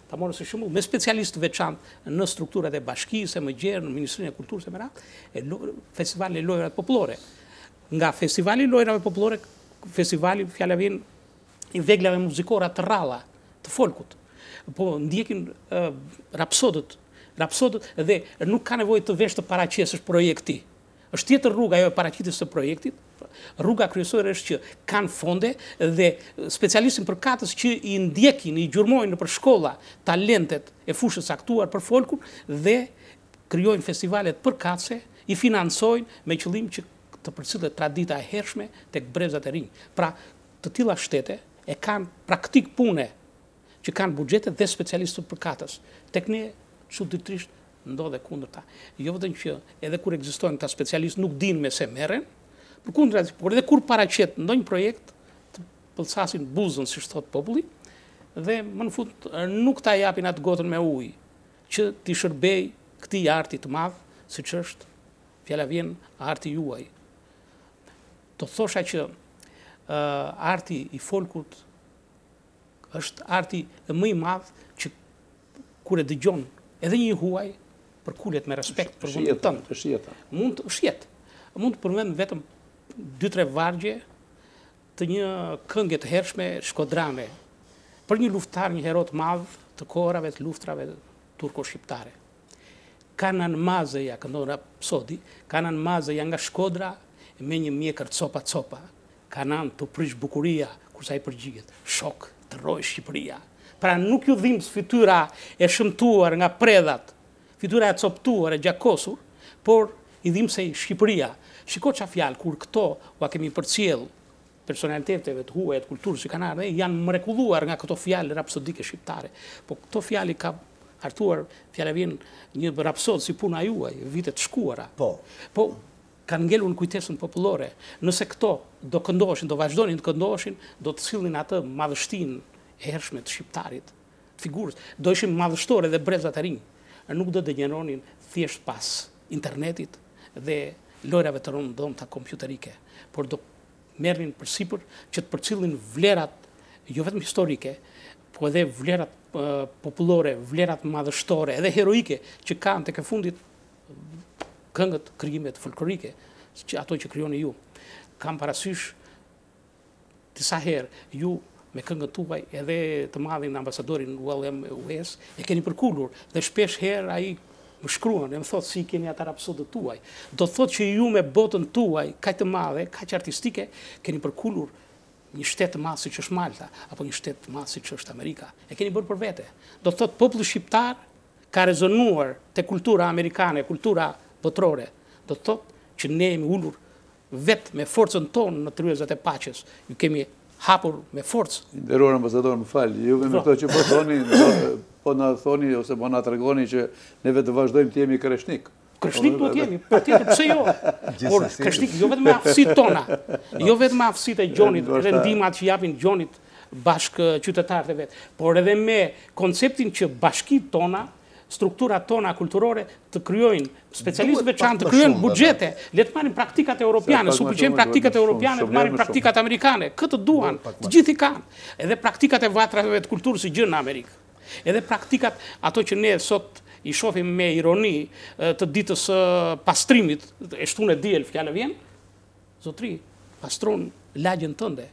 ta morë si shembull, me specialistë veçantë në strukturat e bashkisë, më gjerë, në Ministrinë e Kulturës e më radhë, e festivali i lojrave popullore. Nga festivali i lojrave popullore, festivali fjala vjen i veglave muzikore të rralla, të folkut. Po ndjekin uh, rapsodët, rapsodët dhe nuk ka nevojë të vesh të paraqesësh projekti. Është tjetër rruga ajo e paraqitjes së projektit. Rruga kryesore është që kanë fonde dhe specialistin përkatës që i ndjekin, i gjurmojnë në për shkolla talentet e fushës aktuar për folkun dhe krijojnë festivalet përkatëse, i financojnë me qëllim që të përcillet tradita e hershme tek brezat e rinj. Pra, të tilla shtete e kanë praktik pune që kanë buxhete dhe specialistë përkatës. Tek ne çuditërisht ndodhe kundërta. Jo vetëm që edhe kur ekzistojnë këta specialistë nuk dinë me se merren, përkundër, por edhe kur paraqet ndonjë projekt të pëlsasin buzën, siç thot populli, dhe më në fund nuk ta japin atë gotën me ujë që t'i shërbej këtij arti të madh, siç është fjala vjen arti juaj. Do thosha që uh, arti i folkut është arti më i madh që kur e dëgjon edhe një huaj përkulet me respekt për vendin tënd. Është jeta. Mund të shjet. Mund të përmend vetëm dy tre vargje të një këngë të hershme shkodrane për një luftar, një hero të madh të kohërave të luftrave turko-shqiptare. Kanan Mazeja, këndon rapsodi, Kanan Mazeja nga Shkodra me një mjekër copa copa. Kanan të prish bukuria, kursa i përgjigjet, shok të roj Shqipëria. Pra nuk ju dhimbs fytyra e shëmtuar nga predhat, fytyra e coptuar e gjakosur, por i dhimbsej Shqipëria. Shiko qa fjalë, kur këto ua kemi përcjell personaliteteve të huaja të kulturës që kanë ardhur, janë mrekulluar nga këto fjalë rapsodike shqiptare. Po këto fjalë ka hartuar, fjala vjen një rapsod si puna juaj, vitet shkuara. Po. Po kanë ngelur në kujtesën popullore. Nëse këto do këndoshin, do vazhdonin të këndoshin, do të sillnin atë madhështinë e hershme të shqiptarit, të figurës. Do ishin madhështore dhe brezat e rinj. Nuk do dëgjeronin thjesht pas internetit dhe lojrave të rëndëmta kompjuterike, por do merrnin përsipër që të përcjellin vlerat jo vetëm historike, po edhe vlerat uh, popullore, vlerat madhështore, edhe heroike që kanë tek e fundit këngët, krijimet folklorike, që ato që krijoni ju. Kam parasysh disa herë ju me këngët tuaj edhe të madhin ambasadorin William Wes e keni përkullur dhe shpesh herë ai më shkruan e më thotë si keni ata rapsodët tuaj. Do thotë që ju me botën tuaj kaq të madhe, kaq artistike, keni përkullur një shtet të madh siç është Malta apo një shtet të madh siç është Amerika. E keni bërë për vete. Do thotë populli shqiptar ka rezonuar te kultura amerikane, kultura botërore. Do thotë që ne jemi ulur vetë me forcën tonë në tryezat e paqes. Ju kemi hapur me forcë. Nderuar ambasador, më fal, juve me këto që po thoni, po na thoni ose po na tregoni që ne vetë vazhdojmë të jemi kreshnik. Kreshnik duhet jemi, patjetër, pse jo? Por kreshnik jo vetëm me aftësitë tona, jo vetëm me aftësitë e Gjonit, edhe ndihmat që japin Gjonit bashkë qytetarët e vet, por edhe me konceptin që bashkitë tona, strukturat tona kulturore të kryojnë specialistë veçantë, të kryojnë buxhete, le të marrin praktikat europiane, su pëlqejnë praktikat europiane, të marrin praktikat amerikane, këtë duan, të gjithë i kanë. Edhe praktikat e vatrave të kulturës i gjën në Amerikë. Edhe praktikat ato që ne sot i shohim me ironi të ditës së pastrimit, e shtunë e diel fjala vjen, zotri, pastron lagjen tënde.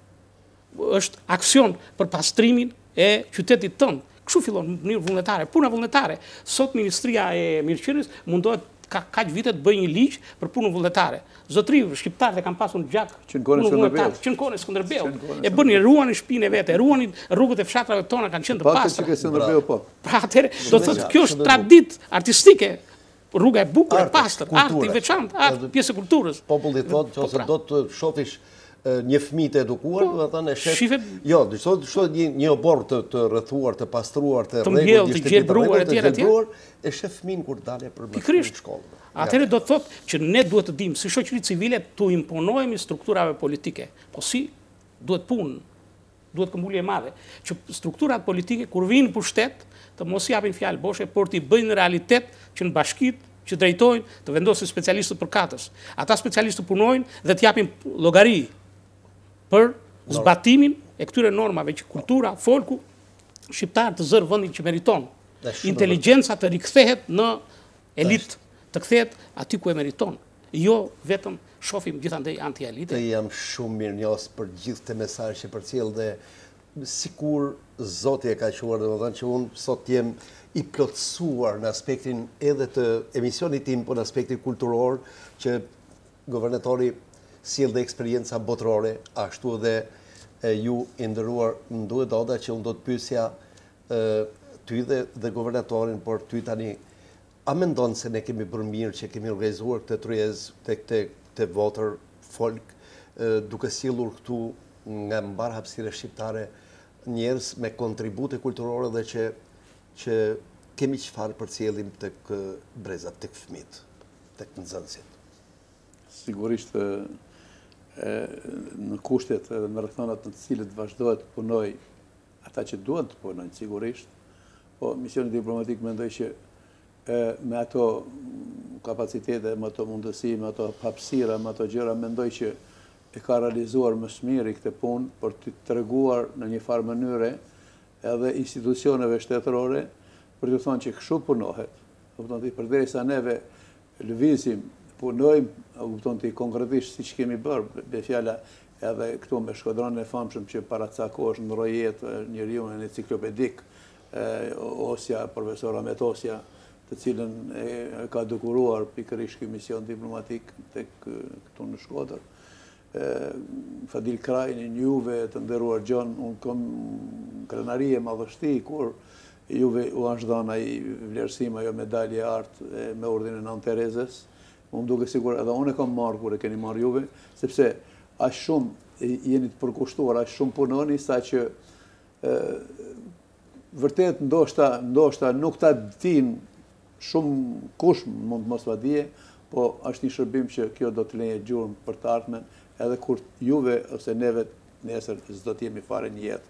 Është aksion për pastrimin e qytetit tënd. Kështu fillon në mënyrë vullnetare, puna vullnetare. Sot Ministria e Mirëqenies mundohet ka kaq vite të bëjë një ligj për punën vullnetare. Zotri, shqiptarët e kanë pasur gjak punën vullnetare, që në kohën e Skënderbeut. E bënin, ruanin shtëpinë e vet, ruanin rrugët e fshatrave tona kanë qenë të pastra. Pak Skënderbeu po. Pra atëherë do të thotë kjo është traditë artistike, rruga e bukur, e pastër, arti i veçantë, art, pjesë e kulturës. Populli thotë ose do të shofish një fëmijë të edukuar, do të thënë e shef. Jo, do të thotë një një obor të të rrethuar, të pastruar, të rregullisht, të gjelbruar etj etj. E shef fëmin kur dalë për në shkollë. Atëherë do të thotë që ne duhet të dimë si shoqëri civile tu imponojmë strukturave politike. Po si duhet punë, duhet këmbulje e madhe që strukturat politike kur vinë në pushtet të mos japin fjalë boshe, por t'i bëjnë realitet që në bashkitë që drejtojnë të vendosin specialistët përkatës. Ata specialistë punojnë dhe t'japin llogari për zbatimin e këtyre normave që kultura, folku shqiptar të zërë vendin që meriton. Inteligjenca të rikthehet në elitë, të kthehet aty ku e meriton. Jo vetëm shohim gjithandej anti-elite. Të jam shumë mirënjohës për gjithë të mesazhet që përcjell dhe sikur Zoti e ka quar, domethënë që unë sot jem i plotësuar në aspektin edhe të emisionit tim, po në aspektin kulturor, që governatori sjell dhe eksperjenca botërore, ashtu edhe e, ju i nderuar, më duhet oda që unë do të pyesja e, ty dhe, dhe guvernatorin, por ty tani, a mendon se ne kemi bërë mirë që kemi organizuar këtë tryez të këtë të Water Folk, e, duke sjellur këtu nga mbar hapësira shqiptare njerëz me kontribute kulturore dhe që që kemi çfarë përcjellim tek brezat, tek fëmijët, tek nxënësit. Sigurisht e, në kushtet dhe në rrethonat në të cilët vazhdohet të punoj ata që duhet të punojnë sigurisht, po misioni diplomatik mendoj që e, me ato kapacitete, me ato mundësi, me ato hapësira, me ato gjëra, mendoj që e ka realizuar më së miri këtë punë për të treguar në një farë mënyre edhe institucioneve shtetërore për të thonë që kështu punohet. Kupton ti, përderisa neve lëvizim, punojmë, kupton ti konkretisht siç kemi bërë, me fjala edhe këtu me shkodronin e famshëm që para ca kohësh në Rojet, njeriu në enciklopedik, Osja, profesor Ahmet Osja, të cilën e ka dukuruar pikërisht ky mision diplomatik tek këtu në Shkodër. Fadil Krajnin, juve të nderuar Gjon, unë kam krenari e madhështi kur juve u është dhënë ai vlerësim, ajo medalje artë me ordinin e Nën Terezes. Unë duke sigur edhe unë e kam marrë kur e keni marrë juve, sepse aq shumë jeni të përkushtuar, aq shumë punoni sa që e, vërtet ndoshta ndoshta nuk ta din shumë kush mund mos va dije, po është një shërbim që kjo do të leje gjurmë për të ardhmen, edhe kur juve ose neve nesër s'do të jemi fare një jetë.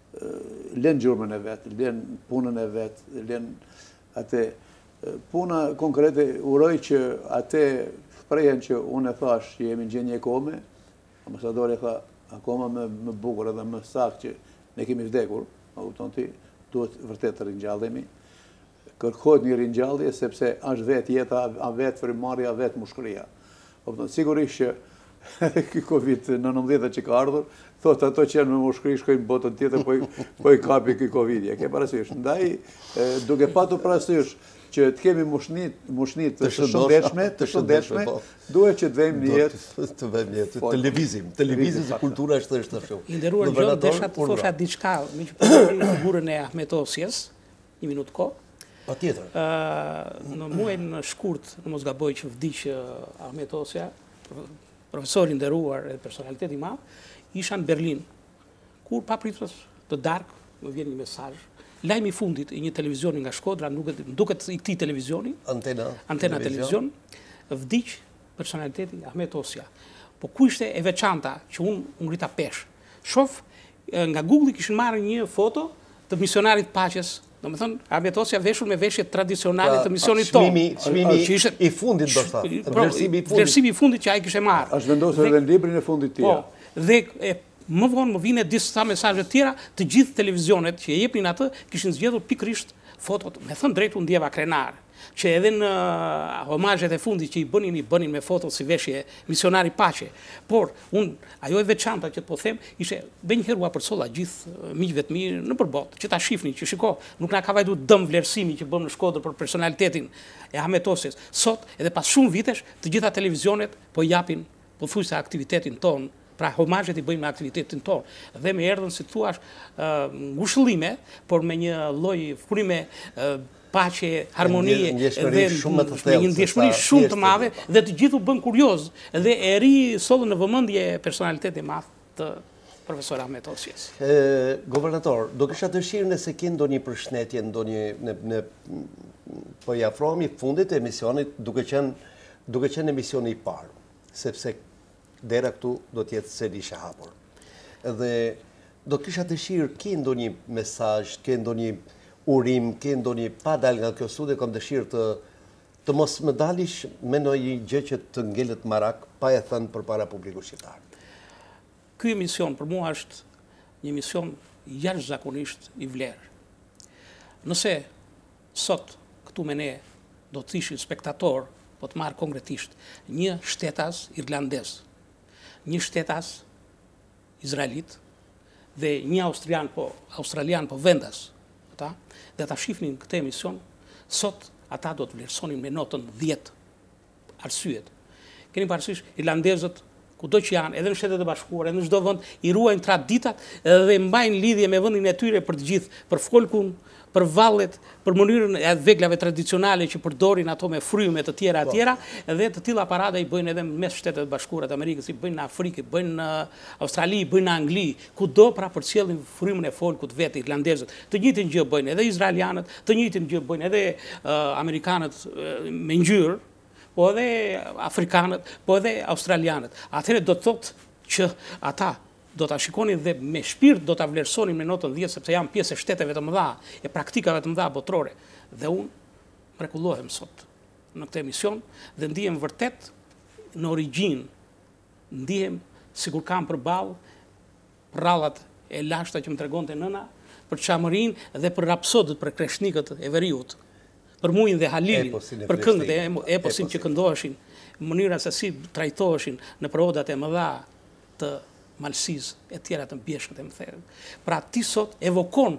Lën gjurmën e vetë, lën punën e vetë, lën atë puna konkrete, uroj që atë shprehjen që unë e thash që jemi në gjendje kome, ambasadori tha akoma më, më bukur edhe më saktë që ne kemi vdekur, a kupton ti, duhet vërtet të ringjallemi. Kërkohet një ringjallje sepse është vetë jeta, a vetë frimarrja, a vetë mushkëria. Kupton, sigurisht që ky Covid nëntëdhjetë që ka ardhur, thot ato që janë me mushkëri shkojnë botën tjetër, po i, po i kapi ky Covid. Ja ke parasysh. Ndaj, e, duke patur parasysh që të kemi mushnit, mushnit të shëndetshme, të shëndetshme, duhet që të vëjmë një jetë. Të vëjmë një jetë, televizim. Televizim se kultura është thjesht ashtu. I nderuar Gjon, desha të thosha diçka, me që përdori figurën e Ahmet Osjes, një minutë kohë. Patjetër. Uh, në muajin në shkurt, në mos gaboj që vdiq Ahmet Osja, profesori nderuar e personaliteti i madh, isha në Berlin, kur papritës të darkë më vjen një mesazh. Lajmi i fundit i një televizioni nga Shkodra, duket duket i këtij televizioni, Antena, Antena Televizion, vdiq personaliteti Ahmet Osja. Po ku ishte e veçanta që unë ngrita pesh. Shoh nga Google kishin marrë një foto të misionarit paqes. Domethënë, Ahmet Osja veshur me veshje tradicionale të misionit tonë. Çmimi i fundit do të thotë. Vlerësimi i fundit. Vlerësimi i fundit që ai kishte marrë. Është vendosur edhe në librin e fundit të tij. Po, dhe e, më vonë më vinë disa mesazhe të tjera, të gjithë televizionet që e jepnin atë kishin zgjedhur pikërisht fotot, me thënë drejt u ndjeva krenar, që edhe në homazhet e fundit që i bënin, i bënin me foto si veshje misionari paqe. Por, unë, ajo e veçanta që të po them, ishe bëj një herë u apërsolla gjithë miqve të mirë në përbot, që ta shifnin, që shiko, nuk na ka vajtur dëm vlerësimi që bëm në Shkodër për personalitetin e Ahmet Osjes. Sot, edhe pas shumë vitesh, të gjitha televizionet po japin, po thuj se aktivitetin ton, pra homazhet i bëjmë me aktivitetin tonë. Dhe me erdhën, si thua, uh, ngushëllime, por me një lloj furime uh, paqe, harmonie dhe me një ndjeshmëri shumë të madhe dhe të gjithu bën kurioz dhe e ri sollën në vëmendje personaliteti i madh të profesor Ahmet Osjes. Governator, do kisha dëshirë nëse ke ndonjë përshëndetje, ndonjë në, në po i afrohemi fundit e emisionit duke qenë duke qenë emisioni i parë, sepse dera këtu do të jetë sërish e hapur. Dhe do kisha dëshirë, ke ndonjë mesazh, ke ndonjë urim, ke ndonjë pa dal nga kjo studio, kam dëshirë të të mos më dalish me ndonjë gjë që të ngelet marak pa e thënë përpara publikut shqiptar. Ky emision për mua është një emision jashtëzakonisht i vlerë. Nëse sot këtu me ne do të ishin spektator, po të marrë konkretisht, një shtetas irlandez, një shtetas izraelit dhe një australian po, australian po vendas, ata, dhe ta shifnin këtë emision, sot ata do të vlerësonin me notën dhjetë arsyet. Keni parasysh, irlandezët kudo që janë, edhe në Shtetet e Bashkuara, edhe në çdo vend, i ruajnë traditat dhe mbajnë lidhje me vendin e tyre për të gjithë, për folkun, për vallet, për mënyrën e veglave tradicionale që përdorin ato me fryme të tjera të tjera, edhe të tilla parada i bëjnë edhe mes Shtetet e Bashkuara të Amerikës, i bëjnë në Afrikë, i bëjnë në Australi, i bëjnë në Angli, kudo pra përcjellin frymën e folkut vetë irlandezët. Të njëjtin gjë bëjnë edhe izraelianët, të njëjtin gjë bëjnë edhe uh, amerikanët uh, me ngjyrë, po edhe afrikanët, po edhe australianët. Atëherë do të thotë që ata do ta shikonin dhe me shpirt do ta vlerësonin me notën dhjetë, sepse janë pjesë e shteteve të mëdha, e praktikave të mëdha botërore. Dhe unë mrekullohem sot në këtë emision dhe ndihem vërtet në origjinë, ndihem sikur kam përballë rrallat e lashta që më tregonte nëna për çamërinë dhe për rapsodët, për kreshnikët e veriut, për Muin dhe Halilin, për këngët e eposin që këndoheshin, mënyra se si trajtoheshin në provodat e mëdha të Malësisë e tjera të mbjeshkët e mëtherën. Pra ti sot evokon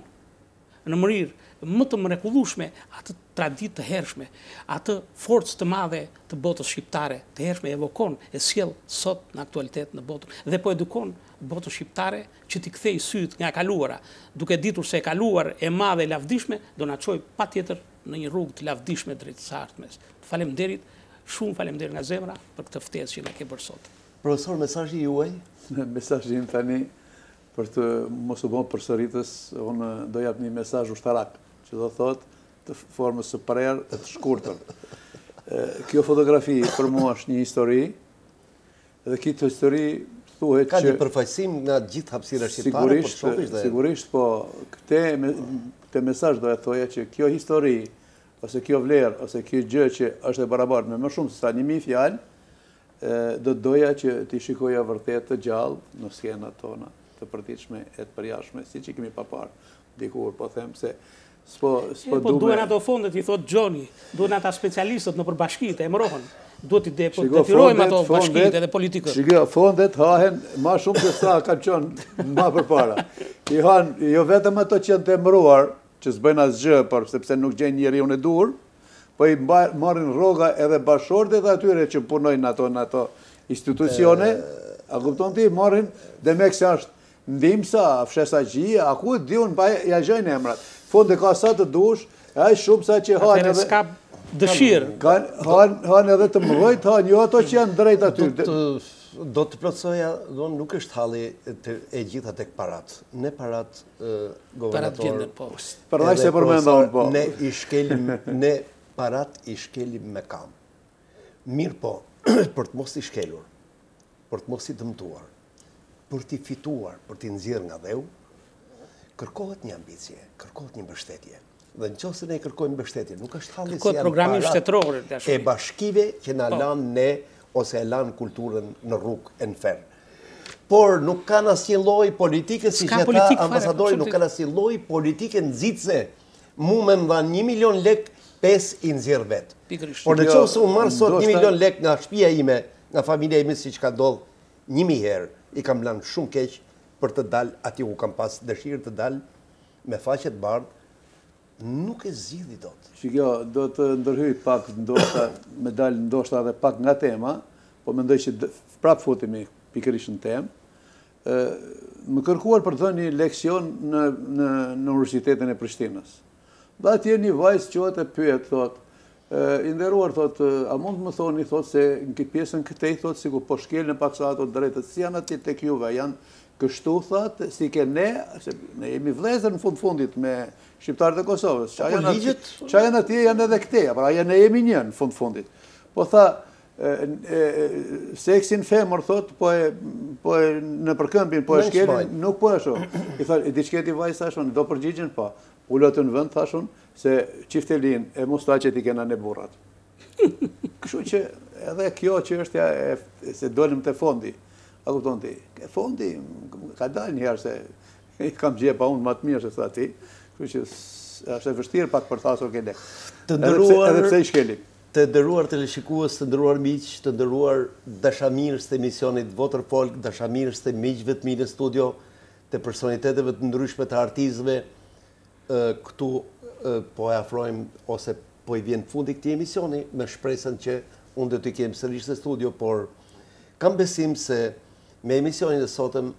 në mënyrë më të mrekullueshme atë traditë të hershme, atë forcë të madhe të botës shqiptare të hershme, evokon e sjell sot në aktualitet në botën dhe po edukon botën shqiptare që t'i kthej syt nga e kaluara, duke ditur se e kaluar e madhe e lavdishme do na çojë patjetër në një rrugë të lavdishme drejt së ardhmes. Faleminderit, shumë faleminderit nga zemra për këtë ftesë që na ke bërë sot. Profesor, mesazhi juaj? Mesazhi im tani për të mos u bën përsëritës, unë do jap një mesazh ushtarak, që do thotë të formës së prerë e të shkurtër. Kjo fotografi për mua është një histori, dhe këtë histori thuhet që... Ka një përfaqësim nga gjithë hapësira shqiptare, për shofish dhe... Sigurisht, po, këtë mesazh do e thoja që kjo histori, ose kjo vlerë, ose kjo gjë që është e barabartë me më shumë se sa një mijë fjalë, do doja që t'i shikoja vërtet të gjallë në skenat tona të përditshme e të përjashme, si që kemi pa parë dikur, po them se s'po dume... Po duen ato fondet, i thot Gjoni, duen ata specialistët në përbashkit, e emrohen, duhet i detirojmë ato bashkit edhe politikët. Shiko, fondet hahen ma shumë se sa ka qënë ma për para. I hanë, jo vetëm ato që janë të emruar, që s'bëjnë asgjë, por sepse nuk gjenë njeri unë e dur, po i marrin rroga edhe bashortet atyre që punojnë ato në ato institucione, a kupton ti, marrin dhe me kësë është ndimsa, fshesa gjia, a ku di unë pa ja gjojnë emrat. Fonde ka sa të dush, e aj shumë sa që hanë edhe... s'ka dëshirë. Hanë edhe të mëllojt, hanë jo ato që janë drejt aty. Do të plotësoja, nuk është halli e gjitha tek parat. Ne parat governator... Përna se përmendon, po. Ne i shkelim, ne parat i shkelim me kam. Mirë po, për të mos i shkelur, për të mos i dëmtuar, për t'i fituar, për t'i nxjerrë nga dheu, kërkohet një ambicje, kërkohet një mbështetje. Dhe në qoftë se ne kërkojmë mbështetje, nuk është halli se janë parat e bashkive që na lanë ne ose e lanë kulturën në rrugë e në ferë. Por nuk kanë asnjë lloj politike, si që ta ambasadori, nuk kanë asnjë lloj politike nxitse. Mu me më dhanë një milion lek, pesë i nxjerr vetë. Por në qoftë se unë marr sot një milion lek nga shtëpia ime, nga familja ime, siç ka ndodhur një mijë herë, i kam lanë shumë keq për të dalë aty ku kam pas dëshirë të dalë me faqe të bardhë, nuk e zgjidhi dot. Shikjo, do të ndërhyj pak ndoshta me dalë ndoshta edhe pak nga tema, po mendoj që prap futemi pikërisht në temë. Më kërkuar për të dhënë një leksion në në në Universitetin e Prishtinës. Dhe atje një vajzë quhet e pyet, thotë, i nderuar, thotë, a mund të më thoni, thotë, se në këtë pjesën këtej, thotë, sikur po shkelën pak sa ato drejtët, si janë atje tek juve, janë kështu, thotë, si ke ne, se ne jemi vëllezër në fund fundit me shqiptarët e Kosovës. Qa janë atje, janë edhe këte, pra ne jemi një në fund fundit. Po tha, seksin femër, thotë, po e në përkëmbin, po e shkelin, nuk po e shumë. I tha, i diçketi vajzë, thashun, do përgjigjen, po. Ullët në vend, thashun, se qiftelin e mustaqet i kena në burat. Kështu që edhe kjo që është ja, se dolim të fondi. A kupton ti? Fondi ka dalë njëherë se i kam gjepa unë matë mirë se sa ti. Kështu që është e vështirë pak për thasur ke ne. Të ndëruar, edhe pse i shkelim. Të ndëruar teleshikues, të ndëruar miq, të ndëruar dashamirës të emisionit Voter Folk, dashamirës të miqve të mi në studio, të personaliteteve të ndryshme të artistëve, këtu po e afrojmë ose po i vjen fundi këtij emisioni me shpresën që unë do t'i kem sërish në studio, por kam besim se me emisionin e sotëm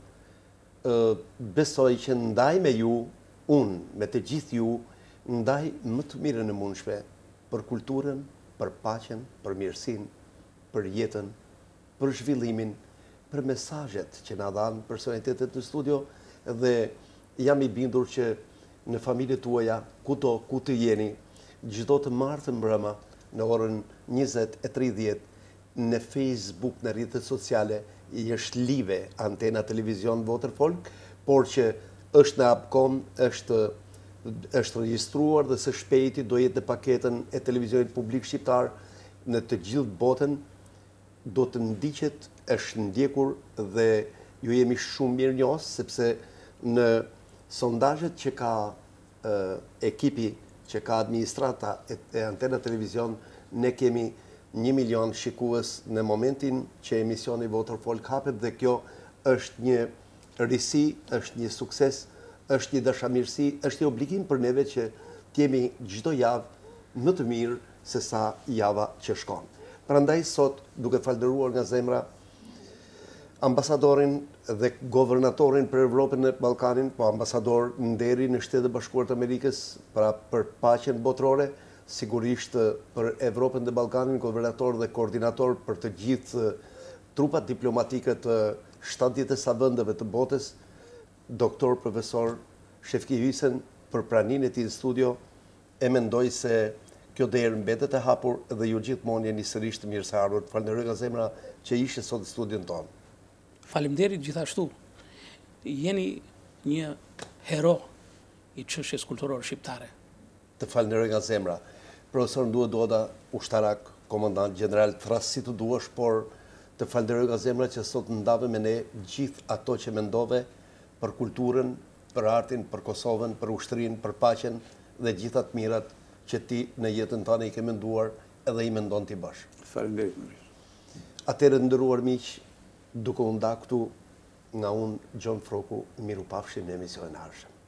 besoj që ndaj me ju, unë, me të gjithë ju, ndaj më të mirën e mundshme për kulturën, për paqen, për mirësinë, për jetën, për zhvillimin, për mesazhet që na dhanë personalitetet në studio, dhe jam i bindur që në familjet tuaja, kudo ku të jeni, çdo të martë mbrëma në orën njëzet e tridhjetë në Facebook, në rrjetet sociale, i është live antena televizion Voter Folk, por që është në Upcom, është është regjistruar dhe së shpejti do jetë në paketën e televizionit publik shqiptar në të gjithë botën, do të ndiqet, është ndjekur dhe ju jemi shumë mirë njohës, sepse në sondazhet që ka ekipi, që ka administrata e antena televizion, ne kemi një milion shikues në momentin që emisioni Voter Folk hapet, dhe kjo është një risi, është një sukses, është një dashamirësi, është një obligim për neve që t'jemi çdo javë më të mirë se sa java që shkon. Prandaj sot, duke falënderuar nga zemra ambasadorin dhe governatorin për Evropën e Ballkanin, po ambasador nderi në Shtetet e Bashkuara të Amerikës, pra për paqen botërore, sigurisht për Evropën e Ballkanin, governator dhe koordinator për të gjithë trupat diplomatike të shtatëdhjetë e sa vendeve të botës, doktor profesor Shefki Hysen, për praninë e tij në studio. E mendoj se kjo derë mbetet e hapur dhe ju gjithmonë jeni sërish të mirë se ardhur. Falenderoj nga zemra që ishe sot në studion tonë. Faleminderit gjithashtu. Jeni një hero i çështjes kulturore shqiptare. Të falenderoj nga zemra. Profesor Ndua Doda, ushtarak, komandant general, thras si të duash, por të falenderoj nga zemra që sot ndave me ne gjithë ato që mendove për kulturën, për artin, për Kosovën, për ushtrinë, për paqen dhe gjitha të mirat që ti në jetën tënde i ke menduar edhe i mendon ti bash. Faleminderit. Atëherë nderuar miq, duke u nda këtu nga unë Gjon Froku, miru pafshim në emisionin e ardhshëm.